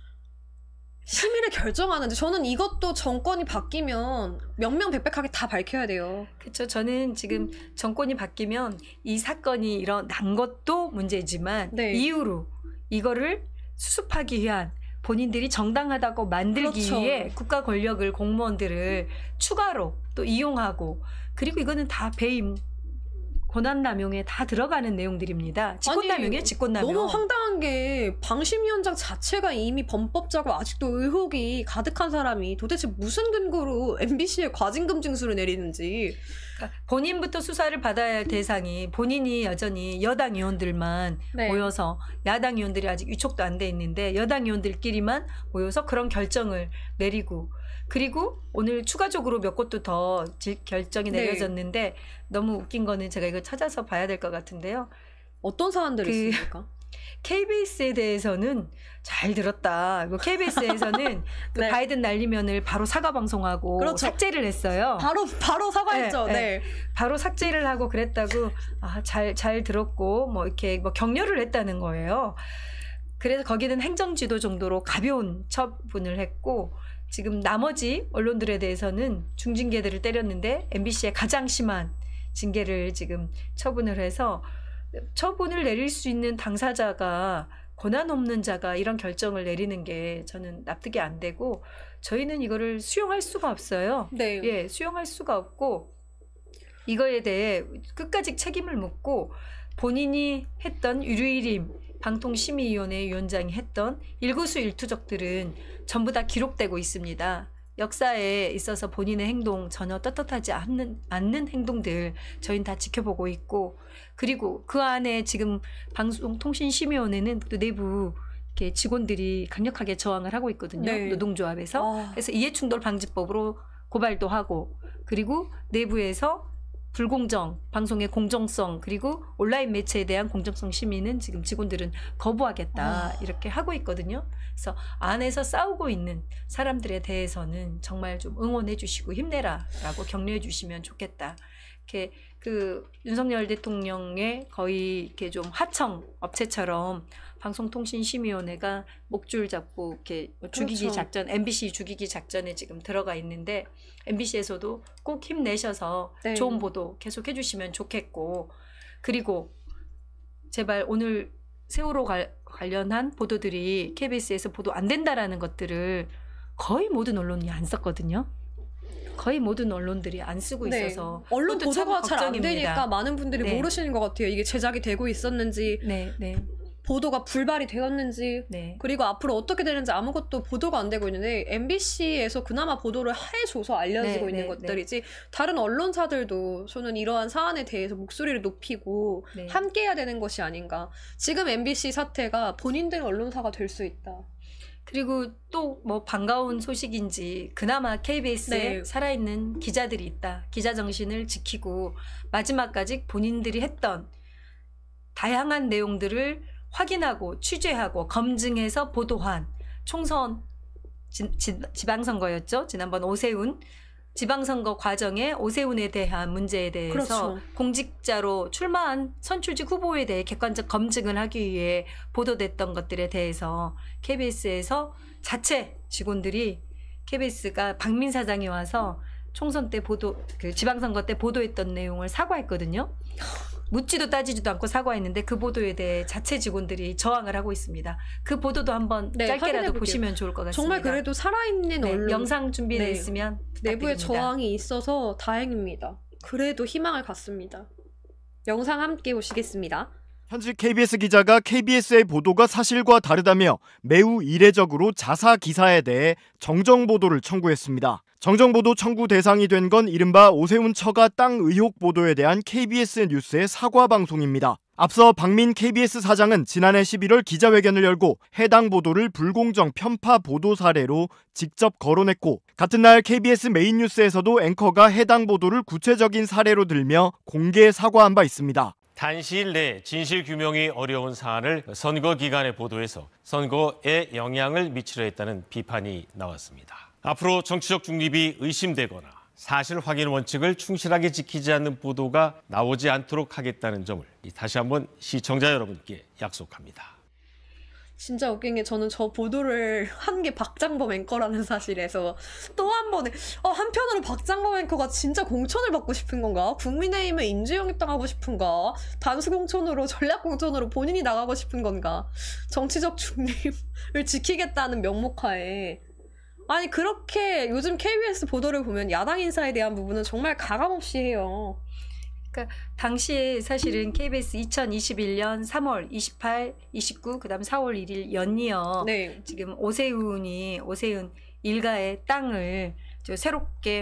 심의를 결정하는지 저는 이것도 정권이 바뀌면 명명백백하게 다 밝혀야 돼요. 그렇죠. 저는 지금 정권이 바뀌면 이 사건이 일어난 것도 문제지만 네. 이후로 이거를 수습하기 위한 본인들이 정당하다고 만들기 그렇죠. 위해 국가 권력을 공무원들을 추가로 또 이용하고 그리고 이거는 다 배임 권한남용에 다 들어가는 내용들입니다. 직권남용이에요. 아니, 직권남용. 너무 황당한 게 방심위원장 자체가 이미 범법자고 아직도 의혹이 가득한 사람이 도대체 무슨 근거로 엠비씨에 과징금 징수를 내리는지. 그러니까 본인부터 수사를 받아야 할 대상이 본인이 여전히 여당 의원들만 네. 모여서 야당 의원들이 아직 위촉도 안 돼 있는데 여당 의원들끼리만 모여서 그런 결정을 내리고 그리고 오늘 추가적으로 몇 곳도 더 지- 결정이 네. 내려졌는데 너무 웃긴 거는 제가 이거 찾아서 봐야 될 것 같은데요. 어떤 사안들이 그- 있습니까? 케이비에스에 대해서는 잘 들었다. 케이비에스에서는 그 네. 바이든 날리면을 바로 사과 방송하고 그렇죠. 삭제를 했어요. 바로 바로 사과했죠. 네, 네. 네. 바로 삭제를 하고 그랬다고 아, 잘, 잘 들었고 뭐 이렇게 뭐 격려를 했다는 거예요. 그래서 거기는 행정지도 정도로 가벼운 처분을 했고 지금 나머지 언론들에 대해서는 중징계들을 때렸는데 엠비씨의 가장 심한 징계를 지금 처분을 해서 처분을 내릴 수 있는 당사자가 권한 없는 자가 이런 결정을 내리는 게 저는 납득이 안 되고 저희는 이거를 수용할 수가 없어요. 네. 예, 수용할 수가 없고 이거에 대해 끝까지 책임을 묻고 본인이 했던 유류일임 방통심의위원회 위원장이 했던 일거수일투족들은 전부 다 기록되고 있습니다. 역사에 있어서 본인의 행동 전혀 떳떳하지 않는, 않는 행동들 저희는 다 지켜보고 있고 그리고 그 안에 지금 방송통신심의위원회는 또 내부 이렇게 직원들이 강력하게 저항을 하고 있거든요. 네. 노동조합에서. 아. 그래서 이해충돌 방지법으로 고발도 하고 그리고 내부에서 불공정, 방송의 공정성 그리고 온라인 매체에 대한 공정성 심의는 지금 직원들은 거부하겠다 아. 이렇게 하고 있거든요. 그래서 안에서 싸우고 있는 사람들에 대해서는 정말 좀 응원해 주시고 힘내라라고 격려해 주시면 좋겠다. 이렇게 그 윤석열 대통령의 거의 이렇게 좀 하청 업체처럼 방송통신심의위원회가 목줄 잡고 이렇게 죽이기 그렇죠. 작전, 엠비씨 죽이기 작전에 지금 들어가 있는데 엠비씨에서도 꼭 힘내셔서 네. 좋은 보도 계속 해주시면 좋겠고 그리고 제발 오늘 세월호 관- 관련한 보도들이 케이비에스에서 보도 안 된다라는 것들을 거의 모든 언론이 안 썼거든요. 거의 모든 언론들이 안 쓰고 네. 있어서 언론 그것도 참 보도가 잘 안 걱정입니다. 되니까 많은 분들이 네. 모르시는 것 같아요. 이게 제작이 되고 있었는지 네, 네, 보도가 불발이 되었는지 네. 그리고 앞으로 어떻게 되는지 아무것도 보도가 안 되고 있는데 엠비씨에서 그나마 보도를 해줘서 알려지고 네, 있는 네, 것들이지 다른 언론사들도 저는 이러한 사안에 대해서 목소리를 높이고 네. 함께해야 되는 것이 아닌가. 지금 엠비씨 사태가 본인들 언론사가 될 수 있다. 그리고 또 뭐 반가운 소식인지 그나마 케이비에스에 네. 살아있는 기자들이 있다. 기자 정신을 지키고 마지막까지 본인들이 했던 다양한 내용들을 확인하고 취재하고 검증해서 보도한 총선 지, 지, 지방선거였죠. 지난번 오세훈 지방선거 과정에 오세훈에 대한 문제에 대해서 그렇죠. 공직자로 출마한 선출직 후보에 대해 객관적 검증을 하기 위해 보도됐던 것들에 대해서 케이비에스에서 자체 직원들이 케이비에스가 박민 사장이 와서 총선 때 보도, 그 지방선거 때 보도했던 내용을 사과했거든요. 묻지도 따지지도 않고 사과했는데 그 보도에 대해 자체 직원들이 저항을 하고 있습니다. 그 보도도 한번 네, 짧게라도 확인해볼게요. 보시면 좋을 것 같습니다. 정말 그래도 살아있는 네, 언론 영상 준비되어 네. 있으면 내부에 부탁드립니다. 저항이 있어서 다행입니다. 그래도 희망을 갖습니다. 영상 함께 보시겠습니다. 현직 케이비에스 기자가 케이비에스의 보도가 사실과 다르다며 매우 이례적으로 자사 기사에 대해 정정보도를 청구했습니다. 정정보도 청구 대상이 된 건 이른바 오세훈 처가 땅 의혹 보도에 대한 케이비에스 뉴스의 사과 방송입니다. 앞서 박민 케이비에스 사장은 지난해 십일월 기자회견을 열고 해당 보도를 불공정 편파 보도 사례로 직접 거론했고, 같은 날 케이비에스 메인 뉴스에서도 앵커가 해당 보도를 구체적인 사례로 들며 공개 사과한 바 있습니다. 단시일 내에 진실 규명이 어려운 사안을 선거 기간에 보도해서 선거에 영향을 미치려 했다는 비판이 나왔습니다. 앞으로 정치적 중립이 의심되거나 사실 확인 원칙을 충실하게 지키지 않는 보도가 나오지 않도록 하겠다는 점을 다시 한번 시청자 여러분께 약속합니다. 진짜 웃긴 게 저는 저 보도를 한 게 박장범 앵커라는 사실에서 또 한 번에 어, 한편으로 박장범 앵커가 진짜 공천을 받고 싶은 건가? 국민의힘에 인재영입당하고 싶은가? 단수 공천으로 전략 공천으로 본인이 나가고 싶은 건가? 정치적 중립을 지키겠다는 명목하에 아니 그렇게 요즘 케이비에스 보도를 보면 야당 인사에 대한 부분은 정말 가감없이 해요. 그러니까 당시에 사실은 케이비에스 이천이십일 년 삼월 이십팔, 이십구, 그다음 사월 일일 연이어 네. 지금 오세훈이 오세훈 일가의 땅을 저 새롭게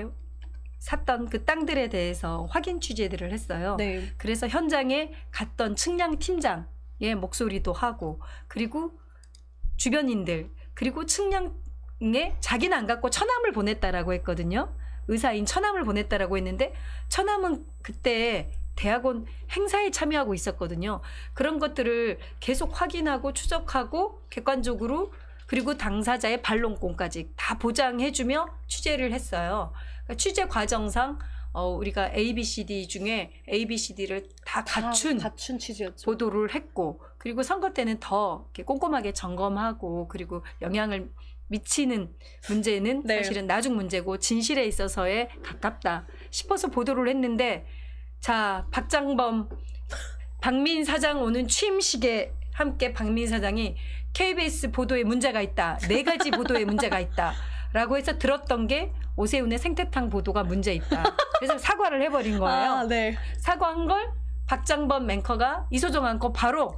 샀던 그 땅들에 대해서 확인 취재들을 했어요. 네. 그래서 현장에 갔던 측량 팀장의 목소리도 하고, 그리고 주변인들, 그리고 측량에 자기는 안 갖고 처남을 보냈다라고 했거든요. 의사인 처남을 보냈다라고 했는데 처남은 그때 대학원 행사에 참여하고 있었거든요. 그런 것들을 계속 확인하고 추적하고 객관적으로, 그리고 당사자의 반론권까지 다 보장해주며 취재를 했어요. 그러니까 취재 과정상 어, 우리가 A, B, C, D 중에 A, B, C, D를 다 갖춘, 다 갖춘 취재였죠. 보도를 했고, 그리고 선거 때는 더 이렇게 꼼꼼하게 점검하고, 그리고 영향을 미치는 문제는 네. 사실은 나중 문제고 진실에 있어서에 가깝다 싶어서 보도를 했는데, 자, 박장범 박민 사장 오는 취임식에 함께 박민 사장이 케이비에스 보도에 문제가 있다, 네 가지 보도에 문제가 있다 라고 해서 들었던 게 오세훈의 생태탕 보도가 문제 있다. 그래서 사과를 해버린 거예요. 아, 네. 사과한 걸 박장범 앵커가 이소정 앵커 바로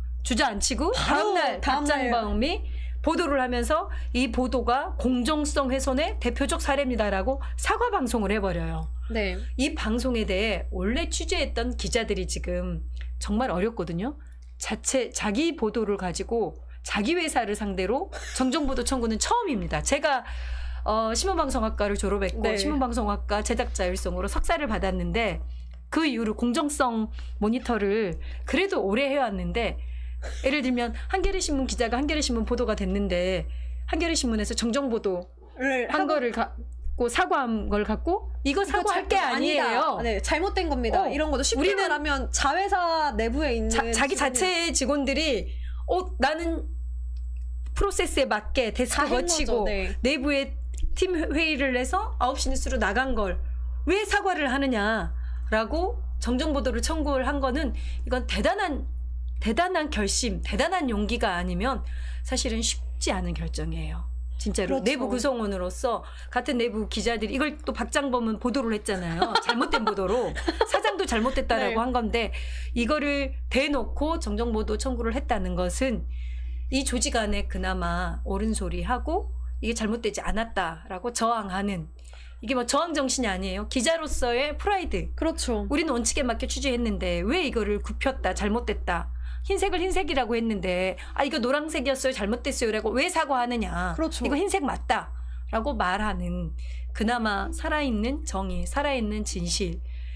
주저앉히고 다음날 박장범이 보도를 하면서 이 보도가 공정성 훼손의 대표적 사례입니다라고 사과 방송을 해버려요. 네. 이 방송에 대해 원래 취재했던 기자들이 지금 정말 어렵거든요. 자체 자기 보도를 가지고 자기 회사를 상대로 정정보도 청구는 처음입니다. 제가 어, 신문방송학과를 졸업했고 네. 신문방송학과 제작자 일성으로 석사를 받았는데, 그 이후로 공정성 모니터를 그래도 오래 해왔는데, 예를 들면 한겨레신문 기자가 한겨레신문 보도가 됐는데 한겨레신문에서 정정보도를 한 거를 갖고 사과한 걸 갖고 이거 사과할 게 아니에요. 아니다. 네, 잘못된 겁니다. 어, 이런 것도 쉽게 우리는 말하면 자회사 내부에 있는 자, 자기 직원이- 자체의 직원들이 어, 나는 프로세스에 맞게 데스크 다 한 거치고 거죠. 네. 내부에 팀 회의를 해서 아홉 시 뉴스로 나간 걸 왜 사과를 하느냐라고 정정보도를 청구를 한 거는, 이건 대단한 대단한 결심, 대단한 용기가 아니면 사실은 쉽지 않은 결정이에요. 진짜로. 그렇죠. 내부 구성원으로서 같은 내부 기자들이 이걸 또 박장범은 보도를 했잖아요. 잘못된 보도로. 사장도 잘못됐다라고 네. 한 건데, 이거를 대놓고 정정보도 청구를 했다는 것은 이 조직 안에 그나마 옳은 소리 하고 이게 잘못되지 않았다라고 저항하는, 이게 뭐 저항 정신이 아니에요. 기자로서의 프라이드. 그렇죠. 우리는 원칙에 맞게 취재했는데 왜 이거를 굽혔다, 잘못됐다. 흰색을 흰색이라고 했는데 아 이거 노란색이었어요, 잘못됐어요라고 왜 사과하느냐. 그렇죠. 이거 흰색 맞다라고 말하는, 그나마 살아있는 정의, 살아있는 진실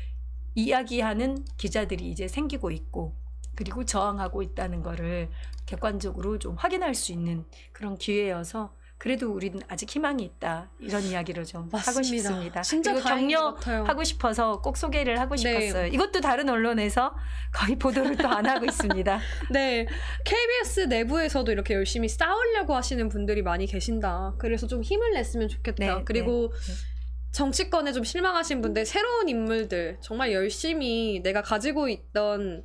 이야기하는 기자들이 이제 생기고 있고, 그리고 저항하고 있다는 거를 객관적으로 좀 확인할 수 있는 그런 기회여서 그래도 우리는 아직 희망이 있다. 이런 이야기를 좀 맞습니다. 하고 싶습니다. 진짜 그리고 다행인 것 같아요. 격려하고 싶어서 꼭 소개를 하고 네. 싶었어요. 이것도 다른 언론에서 거의 보도를 또 안 하고 있습니다. 네, 케이비에스 내부에서도 이렇게 열심히 싸우려고 하시는 분들이 많이 계신다. 그래서 좀 힘을 냈으면 좋겠다. 네, 그리고 네, 네. 정치권에 좀 실망하신 분들, 새로운 인물들 정말 열심히 내가 가지고 있던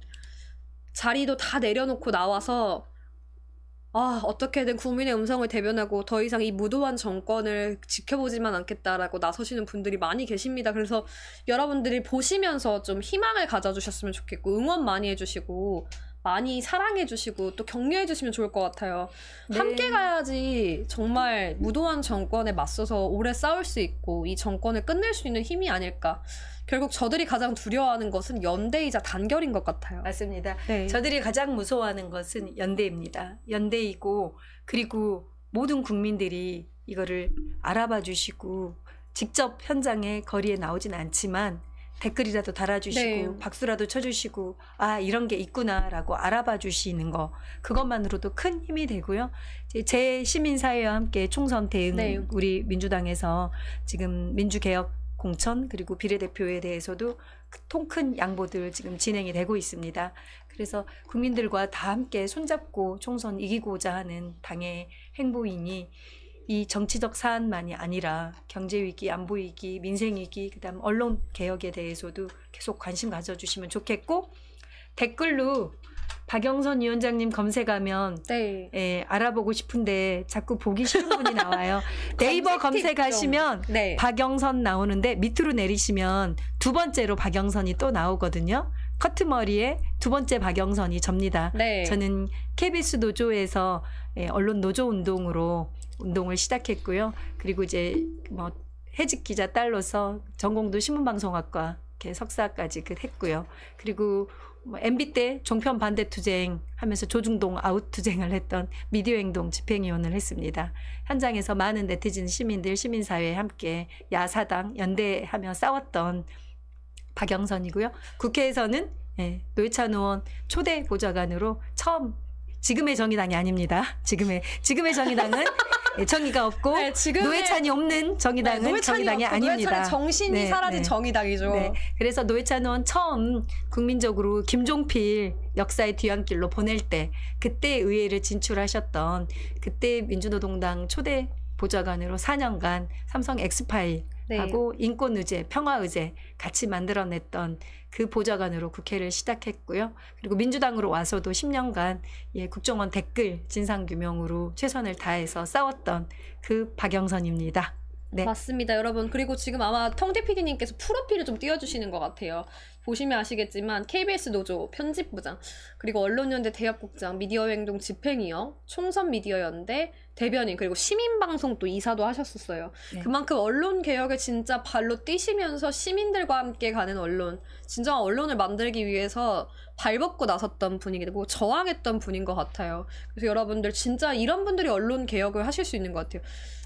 자리도 다 내려놓고 나와서 아, 어떻게든 국민의 음성을 대변하고 더 이상 이 무도한 정권을 지켜보지만 않겠다라고 나서시는 분들이 많이 계십니다. 그래서 여러분들이 보시면서 좀 희망을 가져주셨으면 좋겠고 응원 많이 해주시고 많이 사랑해주시고 또 격려해주시면 좋을 것 같아요. 네. 함께 가야지 정말 무도한 정권에 맞서서 오래 싸울 수 있고 이 정권을 끝낼 수 있는 힘이 아닐까. 결국 저들이 가장 두려워하는 것은 연대이자 단결인 것 같아요. 맞습니다. 네. 저들이 가장 무서워하는 것은 연대입니다. 연대이고 그리고 모든 국민들이 이거를 알아봐 주시고 직접 현장에 거리에 나오진 않지만 댓글이라도 달아주시고 네. 박수라도 쳐주시고 아 이런 게 있구나라고 알아봐 주시는 거 그것만으로도 큰 힘이 되고요. 제 시민사회와 함께 총선 대응 네. 우리 민주당에서 지금 민주개혁 공천 그리고 비례대표에 대해서도 통 큰 양보들 지금 진행이 되고 있습니다. 그래서 국민들과 다 함께 손잡고 총선 이기고자 하는 당의 행보이니 이 정치적 사안만이 아니라 경제위기, 안보위기, 민생위기, 그다음 언론 개혁에 대해서도 계속 관심 가져주시면 좋겠고 댓글로 박영선 위원장님 검색하면 네. 예, 알아보고 싶은데 자꾸 보기 싫은 분이 나와요. 네이버 검색 팁 검색하시면 좀. 네. 박영선 나오는데 밑으로 내리시면 두 번째로 박영선이 또 나오거든요. 커트머리에 두 번째 박영선이 접니다. 네. 저는 케이비에스 노조에서 예, 언론 노조 운동으로 운동을 시작했고요. 그리고 이제 뭐 해직 기자 딸로서 전공도 신문방송학과 이렇게 석사까지 그 했고요. 그리고 뭐 엠비 때 종편 반대 투쟁 하면서 조중동 아웃 투쟁을 했던 미디어 행동 집행위원을 했습니다. 현장에서 많은 네티즌 시민들 시민사회에 함께 야사당 연대하며 싸웠던 박영선이고요. 국회에서는 예, 노회찬 의원 초대 보좌관으로 처음 지금의 정의당이 아닙니다. 지금의 지금의 정의당은 정의가 없고 네, 지금의- 노회찬이 없는 정의당은 네, 노회찬이 정의당이 없고 아닙니다. 노회찬의 정신이 네, 사라진 네. 정의당이죠. 네, 그래서 노회찬 의원 처음 국민적으로 김종필 역사의 뒤안길로 보낼 때 그때 의회를 진출하셨던 그때 민주노동당 초대 보좌관으로 사 년간 삼성 엑스파일 네. 하고 인권의제, 평화의제 같이 만들어냈던 그 보좌관으로 국회를 시작했고요. 그리고 민주당으로 와서도 십 년간 예, 국정원 댓글 진상규명으로 최선을 다해서 싸웠던 그 박영선입니다. 네. 맞습니다, 여러분. 그리고 지금 아마 텅디 피디님께서 프로필을 좀 띄워주시는 것 같아요. 보시면 아시겠지만 케이비에스 노조 편집부장, 그리고 언론연대 대협국장, 미디어행동 집행위원, 총선미디어연대 대변인, 그리고 시민방송 또 이사도 하셨었어요. 네. 그만큼 언론 개혁을 진짜 발로 뛰시면서 시민들과 함께 가는 언론, 진정한 언론을 만들기 위해서 발벗고 나섰던 분이고 저항했던 분인 것 같아요. 그래서 여러분들 진짜 이런 분들이 언론 개혁을 하실 수 있는 것 같아요.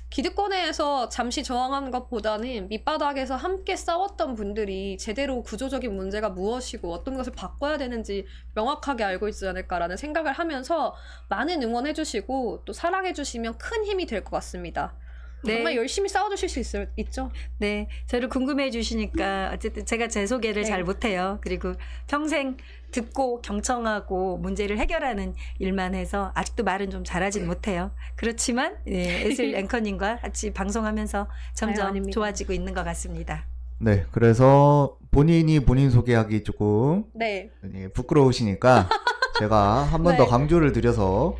기득권에서 잠시 저항한 것보다는 밑바닥에서 함께 싸웠던 분들이 제대로 구조적인 문제가 무엇이고 어떤 것을 바꿔야 되는지 명확하게 알고 있지 않을까라는 생각을 하면서 많은 응원해주시고 또 사랑해주시면 큰 힘이 될 것 같습니다. 네. 정말 열심히 싸워주실 수 있, 있죠? 네, 저를 궁금해 주시니까 어쨌든 제가 제 소개를 네. 잘 못해요. 그리고 평생 듣고 경청하고 문제를 해결하는 일만 해서 아직도 말은 좀 잘하진 못해요. 그렇지만 예, 에슬 앵커님과 같이 방송하면서 점점 아유, 아닙니다. 좋아지고 있는 것 같습니다. 네, 그래서 본인이 본인 소개하기 조금 네. 예, 부끄러우시니까 제가 한 번 더 네. 강조를 드려서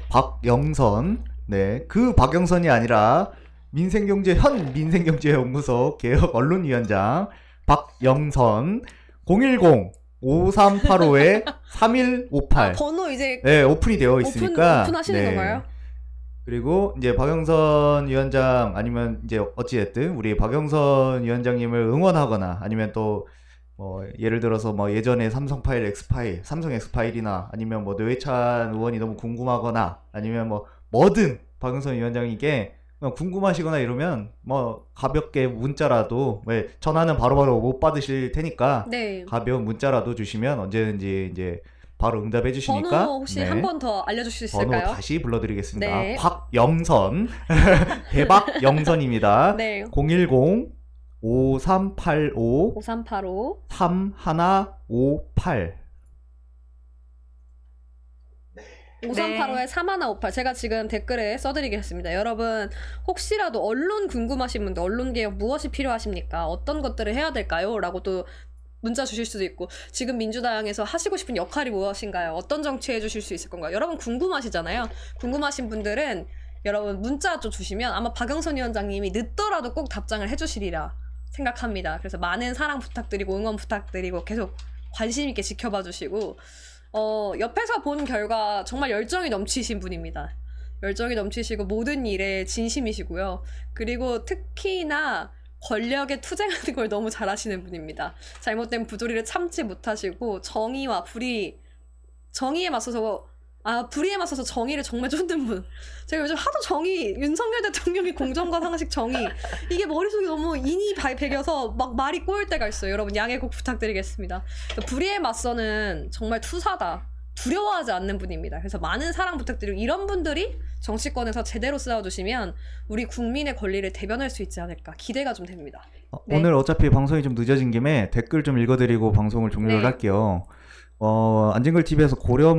박영선, 네, 그 박영선이 아니라 민생경제 현 민생경제연구소 개혁 언론위원장 박영선 공일공 오삼팔오 삼일오팔 아, 번호 이제 네, 오픈이 되어 오픈, 있으니까 오픈하시는 네. 건가요? 그리고 이제 박영선 위원장 아니면 이제 어찌됐든 우리 박영선 위원장님을 응원하거나 아니면 또 뭐 예를 들어서 뭐 예전에 삼성 파일 X 파일, 삼성 X 파일이나 아니면 뭐 노회찬 의원이 너무 궁금하거나 아니면 뭐 뭐든 박영선 위원장에게 궁금하시거나 이러면 뭐 가볍게 문자라도 왜 전화는 바로바로 못 받으실 테니까 네. 가벼운 문자라도 주시면 언제든지 이제 바로 응답해 주시니까 번호 혹시 네. 한 번 더 알려주실 수 번호 있을까요? 다시 불러드리겠습니다. 네. 곽영선 대박 영선입니다. 네. 공일공 오삼팔오 오삼팔오 삼일오팔 오삼팔오에 삼일오팔 제가 지금 댓글에 써드리겠습니다. 여러분 혹시라도 언론 궁금하신 분들 언론개혁 무엇이 필요하십니까? 어떤 것들을 해야 될까요? 라고 또 문자 주실 수도 있고 지금 민주당에서 하시고 싶은 역할이 무엇인가요? 어떤 정치 해주실 수 있을 건가요? 여러분 궁금하시잖아요. 궁금하신 분들은 여러분 문자 좀 주시면 아마 박영선 위원장님이 늦더라도 꼭 답장을 해주시리라 생각합니다. 그래서 많은 사랑 부탁드리고 응원 부탁드리고 계속 관심 있게 지켜봐 주시고 어, 옆에서 본 결과 정말 열정이 넘치신 분입니다. 열정이 넘치시고 모든 일에 진심이시고요. 그리고 특히나 권력에 투쟁하는 걸 너무 잘하시는 분입니다. 잘못된 부조리를 참지 못하시고 정의와 불의, 정의에 맞서서 아 불의에 맞서서 정의를 정말 쫓는 분. 제가 요즘 하도 정의, 윤석열 대통령이 공정과 상식 정의 이게 머릿속에 너무 인이 배겨서 막 말이 꼬일 때가 있어요. 여러분 양해 꼭 부탁드리겠습니다. 불의에 맞서는 정말 투사다. 두려워하지 않는 분입니다. 그래서 많은 사랑 부탁드리고 이런 분들이 정치권에서 제대로 싸워주시면 우리 국민의 권리를 대변할 수 있지 않을까 기대가 좀 됩니다. 어, 네. 오늘 어차피 방송이 좀 늦어진 김에 댓글 좀 읽어드리고 방송을 종료를 네. 할게요. 어, 안진걸티비에서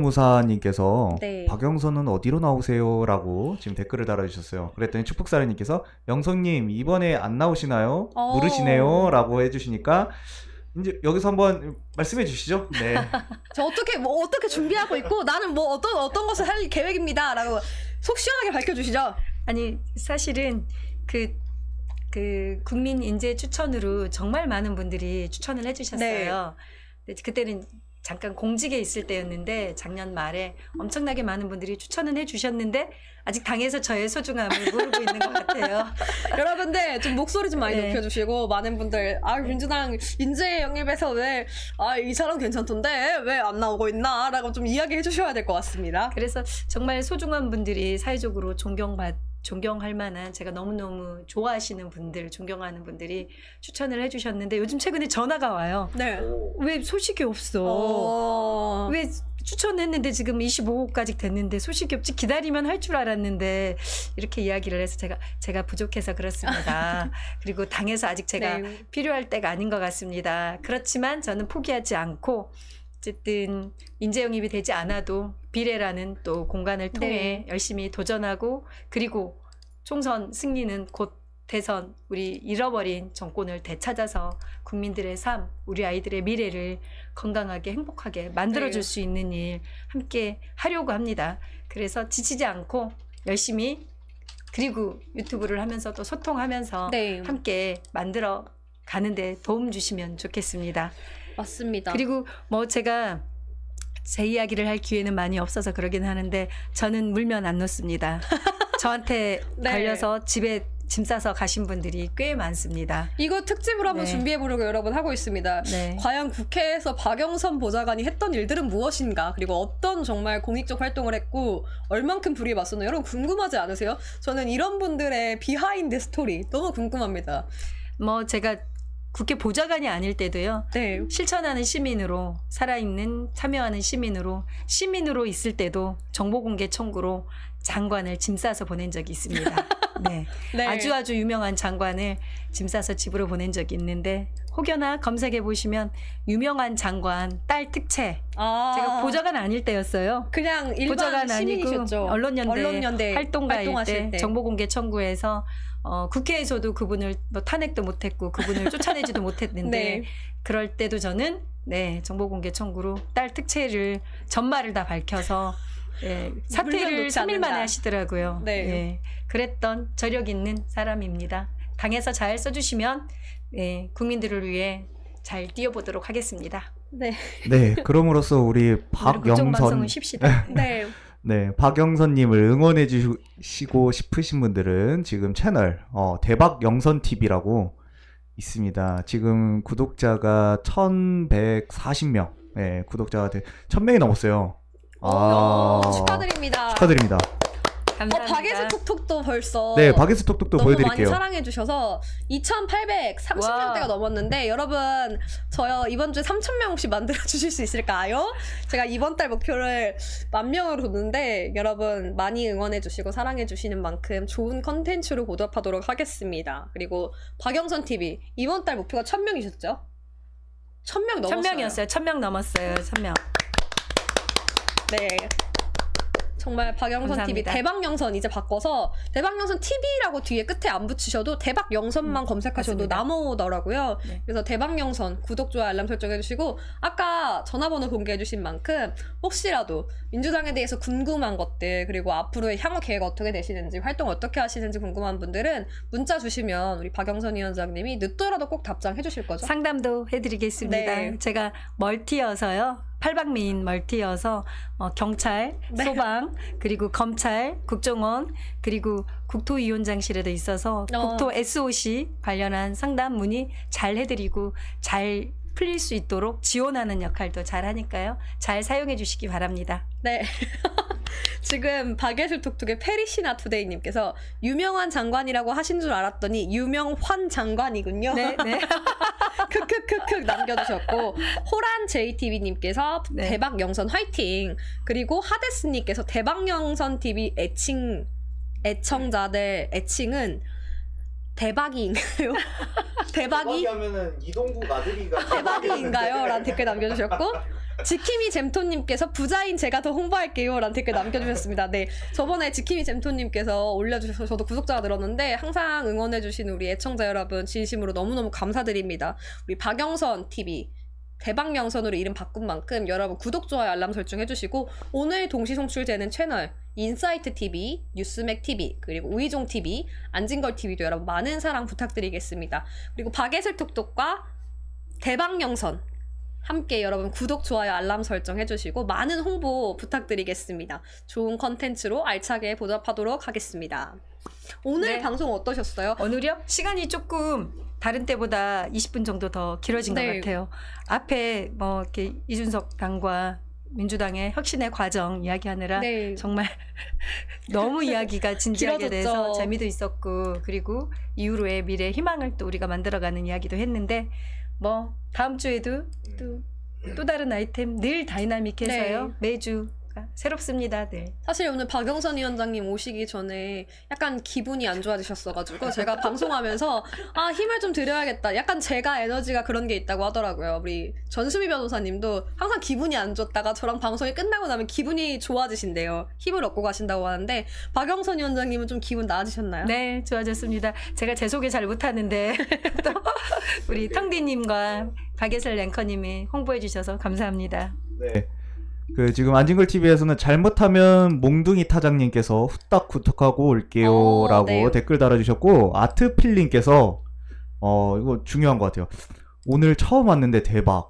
고려무사님께서 네. 박영선은 어디로 나오세요? 라고 지금 댓글을 달아주셨어요. 그랬더니 축복사르님께서 영선님 이번에 안 나오시나요? 어. 물으시네요? 라고 해주시니까 이제 여기서 한번 말씀해 주시죠. 네. 저 어떻게 뭐 어떻게 준비하고 있고 나는 뭐 어떤 어떤 것을 할 계획입니다라고 속 시원하게 밝혀주시죠. 아니 사실은 그, 그 국민 인재 추천으로 정말 많은 분들이 추천을 해주셨어요. 네. 그때는 잠깐 공직에 있을 때였는데 작년 말에 엄청나게 많은 분들이 추천은 해주셨는데 아직 당에서 저의 소중함을 모르고 있는 것 같아요. 여러분들 좀 목소리 좀 많이 네. 높여주시고 많은 분들 아 민주당 인재 영입에서 왜 아 이 사람 괜찮던데 왜 안 나오고 있나 라고 좀 이야기해 주셔야 될 것 같습니다. 그래서 정말 소중한 분들이 사회적으로 존경받 존경할 만한 제가 너무너무 좋아하시는 분들 존경하는 분들이 추천을 해주셨는데 요즘 최근에 전화가 와요. 네. 왜 소식이 없어? 어... 왜 추천했는데 지금 이십오 호까지 됐는데 소식이 없지 기다리면 할 줄 알았는데 이렇게 이야기를 해서 제가 제가 부족해서 그렇습니다. 그리고 당에서 아직 제가 네. 필요할 때가 아닌 것 같습니다. 그렇지만 저는 포기하지 않고 어쨌든 인재 영입이 되지 않아도 비례라는 또 공간을 통해 네. 열심히 도전하고 그리고 총선 승리는 곧 대선 우리 잃어버린 정권을 되찾아서 국민들의 삶, 우리 아이들의 미래를 건강하게 행복하게 만들어줄 네. 수 있는 일 함께 하려고 합니다. 그래서 지치지 않고 열심히 그리고 유튜브를 하면서 또 소통하면서 네. 함께 만들어 가는데 도움 주시면 좋겠습니다. 맞습니다. 그리고 뭐 제가 제 이야기를 할 기회는 많이 없어서 그러긴 하는데 저는 물면 안 놓습니다. 저한테 네. 걸려서 집에 짐 싸서 가신 분들이 꽤 많습니다. 이거 특집으로 한번 네. 준비해보려고 여러분 하고 있습니다. 네. 과연 국회에서 박영선 보좌관이 했던 일들은 무엇인가 그리고 어떤 정말 공익적 활동을 했고 얼만큼 불이에 맞섰나 여러분 궁금하지 않으세요? 저는 이런 분들의 비하인드 스토리 너무 궁금합니다. 뭐 제가 국회 보좌관이 아닐 때도요. 네. 실천하는 시민으로 살아있는 참여하는 시민으로 시민으로 있을 때도 정보공개 청구로 장관을 짐 싸서 보낸 적이 있습니다. 네. 네. 아주 아주 유명한 장관을 짐 싸서 집으로 보낸 적이 있는데 혹여나 검색해 보시면 유명한 장관 딸 특채 아, 제가 보좌관 아닐 때였어요. 그냥 일반 보좌관 시민이셨죠. 아니고 언론연대, 언론연대 활동가일 활동하실 때, 때. 정보공개 청구에서 어, 국회에서도 그분을 뭐 탄핵도 못했고 그분을 쫓아내지도 못했는데 네. 그럴 때도 저는 네 정보공개 청구로 딸 특채를 전말을 다 밝혀서 예, 물면 사퇴를 놓지 삼 일 만에 않는다. 하시더라고요. 네. 예, 그랬던 저력 있는 사람입니다. 당에서 잘 써주시면 예, 국민들을 위해 잘 뛰어보도록 하겠습니다. 네. 네, 그럼으로써 우리 박영선 국정방송은 쉽시다. 네. 네, 박영선님을 응원해 주시고 싶으신 분들은 지금 채널 어, 대박영선티비라고 있습니다. 지금 구독자가 천백사십 명, 네, 구독자가 천 명이 넘었어요. 어, 축하드립니다. 축하드립니다. 감사합니다. 어, 박예수 톡톡도 벌써 네, 박예수 톡톡도 너무 보여드릴게요. 많이 사랑해주셔서 이천팔백삼십 명대가 넘었는데 여러분 저요 이번 주에 삼천 명 혹시 만들어 주실 수 있을까요? 제가 이번 달 목표를 만 명으로 뒀는데 여러분 많이 응원해 주시고 사랑해 주시는 만큼 좋은 컨텐츠로 보답하도록 하겠습니다. 그리고 박영선 티비 이번 달 목표가 천 명이셨죠? 천 명 넘었어요. 천 명이었어요. 천 명 넘었어요. 천 명. 네. 정말 박영선 감사합니다. 티비 대박영선 이제 바꿔서 대박영선 티비라고 뒤에 끝에 안 붙이셔도 대박영선만 음, 검색하셔도 맞습니다. 나오더라고요. 네. 그래서 대박영선 구독, 좋아요, 알람 설정해 주시고 아까 전화번호 공개해 주신 만큼 혹시라도 민주당에 대해서 궁금한 것들 그리고 앞으로의 향후 계획 어떻게 되시는지 활동 어떻게 하시는지 궁금한 분들은 문자 주시면 우리 박영선 위원장님이 늦더라도 꼭 답장해 주실 거죠? 상담도 해드리겠습니다. 네. 제가 멀티여서요. 팔방미인 멀티여서 어, 경찰, 네. 소방, 그리고 검찰, 국정원, 그리고 국토위원장실에도 있어서 어. 국토 에스오씨 관련한 상담 문의 잘 해드리고 잘 풀릴 수 있도록 지원하는 역할도 잘 하니까요. 잘 사용해 주시기 바랍니다. 네. 지금 박예술 톡톡의 페리시나 투데이님께서 유명한 장관이라고 하신 줄 알았더니 유명환 장관이군요. 네, 네. 크크크크 남겨주셨고 호란 제이티비님께서 네. 대박영선 화이팅. 그리고 하데스님께서 대박영선 티비 애칭 애청자들 애칭은 대박이인가요? 대박이 하면은 이동국 아들이가 대박이인가요? 라는 댓글 남겨주셨고 지킴이 잼토님께서 부자인 제가 더 홍보할게요 라는 댓글 남겨주셨습니다. 네, 저번에 지킴이 잼토님께서 올려주셔서 저도 구독자가 늘었는데 항상 응원해주시는 우리 애청자 여러분 진심으로 너무너무 감사드립니다. 우리 박영선 티비 대박영선으로 이름 바꾼 만큼 여러분 구독, 좋아요, 알람 설정 해주시고 오늘 동시 송출되는 채널 인사이트 티비, 뉴스맥 티비, 그리고 우이종 티비, 안진걸 티비도 여러분 많은 사랑 부탁드리겠습니다. 그리고 박예슬 톡톡과 대박영선 함께 여러분 구독, 좋아요, 알람 설정 해주시고 많은 홍보 부탁드리겠습니다. 좋은 컨텐츠로 알차게 보답하도록 하겠습니다. 오늘 네. 방송 어떠셨어요? 오늘요? 시간이 조금 다른 때보다 이십 분 정도 더 길어진 네. 것 같아요. 앞에 뭐 이렇게 이준석 당과 민주당의 혁신의 과정 이야기하느라 네. 정말 너무 이야기가 진지하게 길어졌죠. 돼서 재미도 있었고 그리고 이후로의 미래 희망을 또 우리가 만들어가는 이야기도 했는데 뭐 다음 주에도 또, 또 다른 아이템 늘 다이나믹해서요. 네. 매주 새롭습니다. 네. 사실 오늘 박영선 위원장님 오시기 전에 약간 기분이 안 좋아지셨어가지고 제가 방송하면서 아 힘을 좀 드려야겠다. 약간 제가 에너지가 그런 게 있다고 하더라고요. 우리 전수미 변호사님도 항상 기분이 안 좋다가 저랑 방송이 끝나고 나면 기분이 좋아지신대요. 힘을 얻고 가신다고 하는데 박영선 위원장님은 좀 기분 나아지셨나요? 네, 좋아졌습니다. 제가 제 소개 잘 못하는데 또 우리 텅디님과 박예슬 앵커님이 홍보해 주셔서 감사합니다. 네. 그 지금 안진걸 티비에서는 잘못하면 몽둥이 타장님께서 후딱 구독하고 올게요라고 어, 네. 댓글 달아주셨고 아트필님께서 어 이거 중요한 것 같아요. 오늘 처음 왔는데 대박.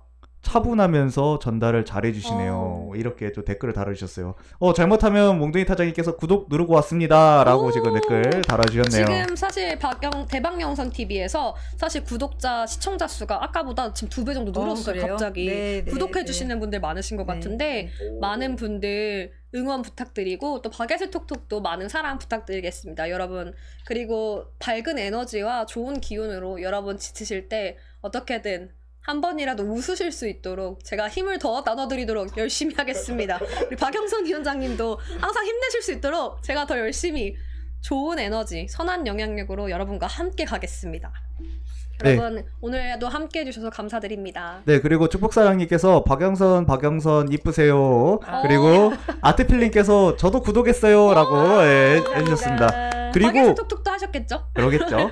차분하면서 전달을 잘해주시네요. 어. 이렇게 또 댓글을 달아주셨어요. 어 잘못하면 몽둥이 타장님께서 구독 누르고 왔습니다라고 오. 지금 댓글 달아주셨네요. 지금 사실 박영, 대박영선 티비에서 사실 구독자, 시청자 수가 아까보다 지금 두 배 정도 늘었어요. 그래요? 갑자기. 네, 네, 구독해주시는 네. 분들 많으신 것 네. 같은데 많은 분들 응원 부탁드리고 또 박예슬 톡톡도 많은 사랑 부탁드리겠습니다. 여러분 그리고 밝은 에너지와 좋은 기운으로 여러분 지치실 때 어떻게든 한 번이라도 웃으실 수 있도록 제가 힘을 더 나눠드리도록 열심히 하겠습니다. 우리 박영선 위원장님도 항상 힘내실 수 있도록 제가 더 열심히 좋은 에너지, 선한 영향력으로 여러분과 함께 가겠습니다. 네. 여러분 오늘도 함께 해주셔서 감사드립니다. 네, 그리고 축복사랑님께서 박영선, 박영선 이쁘세요. 아. 그리고 아트필님께서 저도 구독했어요라고 예, 해주셨습니다. 그리고 박예슬 톡톡도 하셨겠죠? 그러겠죠.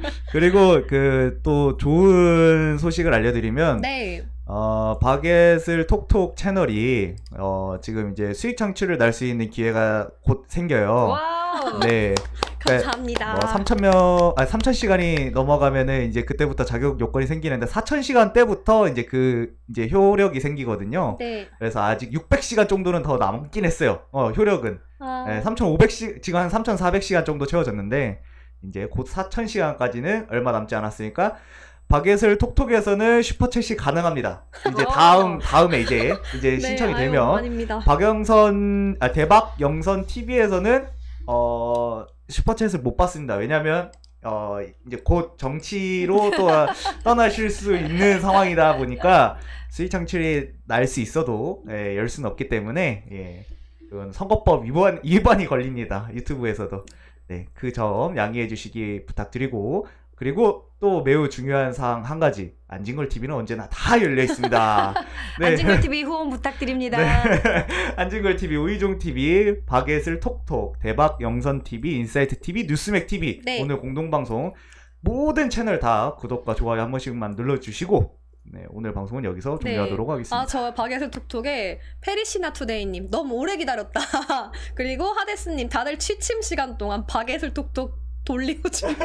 그리고 그 또 좋은 소식을 알려드리면 네. 어, 박예슬 톡톡 채널이 어, 지금 이제 수익 창출을 날 수 있는 기회가 곧 생겨요. 와우. 네. 감사합니다. 뭐 삼천 명, 아 삼천 시간이 넘어가면은 이제 그때부터 자격 요건이 생기는데 사천 시간 때부터 이제 그 이제 효력이 생기거든요. 네. 그래서 아직 육백 시간 정도는 더 남긴 했어요. 어, 효력은. 아. 네, 삼천오백 시, 지금 한 삼천사백 시간 정도 채워졌는데 이제 곧 사천 시간까지는 얼마 남지 않았으니까 박예슬 톡톡에서는 슈퍼챗이 가능합니다. 이제 다음 다음에 이제 이제 네, 신청이 아유, 되면 아닙니다. 박영선 아 대박 영선 티비에서는 어, 슈퍼챗을 못 받습니다. 왜냐면 어, 이제 곧 정치로 또 떠나실 수 있는 상황이다 보니까 수익 창출이 날 수 있어도 예, 열 수는 없기 때문에 예, 그건 선거법 위반, 위반이 걸립니다. 유튜브에서도. 네, 그 점 양해해 주시기 부탁드리고, 그리고 또 매우 중요한 사항 한 가지, 안진걸티비는 언제나 다 열려 있습니다. 네. 안진걸티비 후원 부탁드립니다. 네. 안진걸티비, 오이종티비, 박예슬 톡톡, 대박영선티비, 인사이트티비, 뉴스맥티비 네. 오늘 공동방송 모든 채널 다 구독과 좋아요 한 번씩만 눌러주시고, 네, 오늘 방송은 여기서 종료하도록 네. 하겠습니다. 아, 저 박예슬 톡톡에 페리시나 투데이님 너무 오래 기다렸다. 그리고 하데스님 다들 취침 시간 동안 박예슬 톡톡 돌리고 지금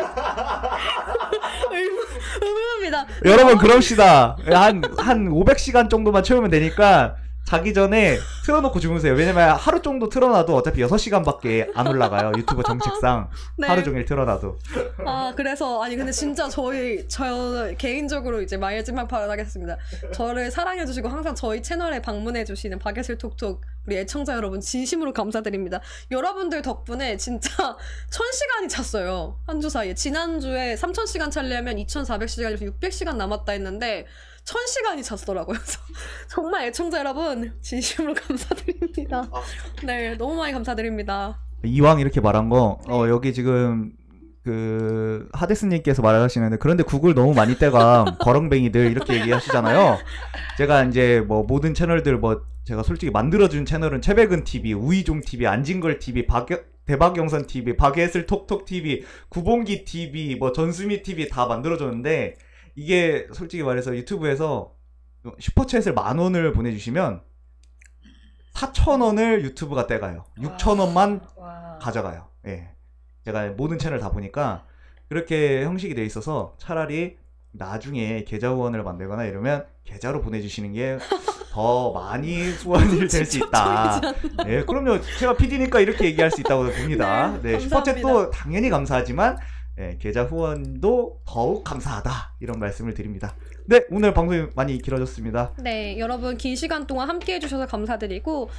의문입니다. 여러분 그럽시다. 한, 한 오백 시간 정도만 채우면 되니까 자기 전에 틀어놓고 주무세요. 왜냐면 하루 정도 틀어놔도 어차피 여섯 시간밖에 안 올라가요. 유튜브 정책상. 네. 하루 종일 틀어놔도. 아, 그래서 아니 근데 진짜 저희 저 개인적으로 이제 마지막 발언하겠습니다. 저를 사랑해 주시고 항상 저희 채널에 방문해 주시는 박예슬 톡톡 우리 애청자 여러분 진심으로 감사드립니다. 여러분들 덕분에 진짜 천 시간이 찼어요. 한 주 사이에. 지난주에 삼천 시간 차려면 이천사백 시간에서 육백 시간 남았다 했는데 천 시간이 찼더라고요. 그래서 정말 애청자 여러분 진심으로 감사드립니다. 네, 너무 많이 감사드립니다. 이왕 이렇게 말한 거, 어, 여기 지금 그 하데스님께서 말하시는데, 그런데 구글 너무 많이 떼가 거렁뱅이들 이렇게 얘기하시잖아요. 제가 이제 뭐 모든 채널들 뭐 제가 솔직히 만들어준 채널은 최백은티비, 우이종티비, 안진걸티비, 박 대박영선티비, 박예슬 톡톡티비, 구봉기티비, 뭐 전수미티비 다 만들어줬는데, 이게 솔직히 말해서 유튜브에서 슈퍼챗을 만 원을 보내주시면 사천 원을 유튜브가 떼가요. 육천 원만 와. 가져가요. 예. 제가 모든 채널 다 보니까 그렇게 형식이 돼 있어서 차라리 나중에 계좌 후원을 만들거나 이러면 계좌로 보내주시는 게 더 많이 후원이 될 수 있다. 예, 그럼요. 제가 피디니까 이렇게 얘기할 수 있다고 봅니다. 네, 네 슈퍼챗도 당연히 감사하지만 예, 계좌 후원도 더욱 감사하다, 이런 말씀을 드립니다. 네, 오늘 방송이 많이 길어졌습니다. 네, 여러분 긴 시간 동안 함께 해주셔서 감사드리고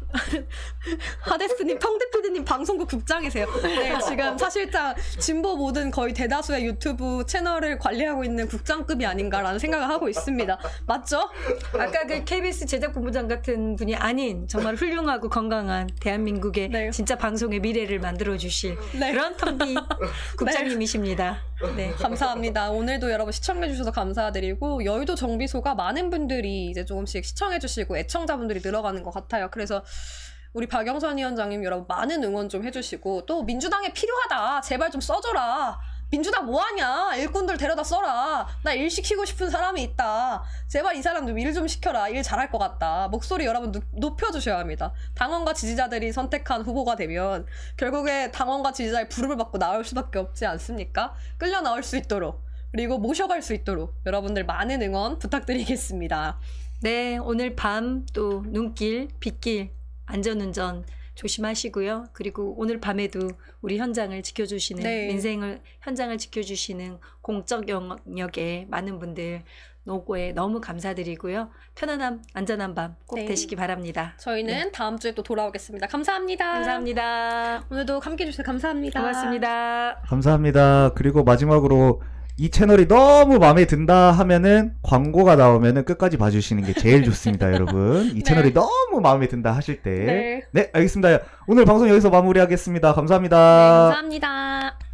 하데스님, 평대피디님 방송국 국장이세요. 네, 지금 사실상 진보 모든 거의 대다수의 유튜브 채널을 관리하고 있는 국장급이 아닌가라는 생각을 하고 있습니다. 맞죠? 아까 그 케이비에스 제작본부장 같은 분이 아닌 정말 훌륭하고 건강한 대한민국의 네. 진짜 방송의 미래를 만들어주실 네. 그런 텅비 국장님이십니다. 네. 네, 감사합니다. 오늘도 여러분 시청해주셔서 감사드리고, 여의도 정비소가 많은 분들이 이제 조금씩 시청해주시고 애청자분들이 늘어가는 것 같아요. 그래서 우리 박영선 위원장님 여러분 많은 응원 좀 해주시고, 또 민주당에 필요하다, 제발 좀 써줘라, 민주당 뭐하냐, 일꾼들 데려다 써라, 나 일 시키고 싶은 사람이 있다, 제발 이 사람들 일 좀 시켜라, 일 잘할 것 같다, 목소리 여러분 누, 높여주셔야 합니다. 당원과 지지자들이 선택한 후보가 되면 결국에 당원과 지지자의 부름을 받고 나올 수밖에 없지 않습니까? 끌려 나올 수 있도록, 그리고 모셔갈 수 있도록 여러분들 많은 응원 부탁드리겠습니다. 네, 오늘 밤 또 눈길, 빗길, 안전운전 조심하시고요. 그리고 오늘 밤에도 우리 현장을 지켜주시는, 네. 민생을, 현장을 지켜주시는 공적 영역에 많은 분들 노고에 너무 감사드리고요. 편안한, 안전한 밤 꼭 네. 되시기 바랍니다. 저희는 네. 다음 주에 또 돌아오겠습니다. 감사합니다. 감사합니다. 오늘도 함께 해주셔서 감사합니다. 고맙습니다. 감사합니다. 그리고 마지막으로 이 채널이 너무 마음에 든다 하면은 광고가 나오면은 끝까지 봐주시는 게 제일 좋습니다, 여러분. 이 채널이 네. 너무 마음에 든다 하실 때. 네. 네, 알겠습니다. 오늘 방송 여기서 마무리하겠습니다. 감사합니다. 네, 감사합니다.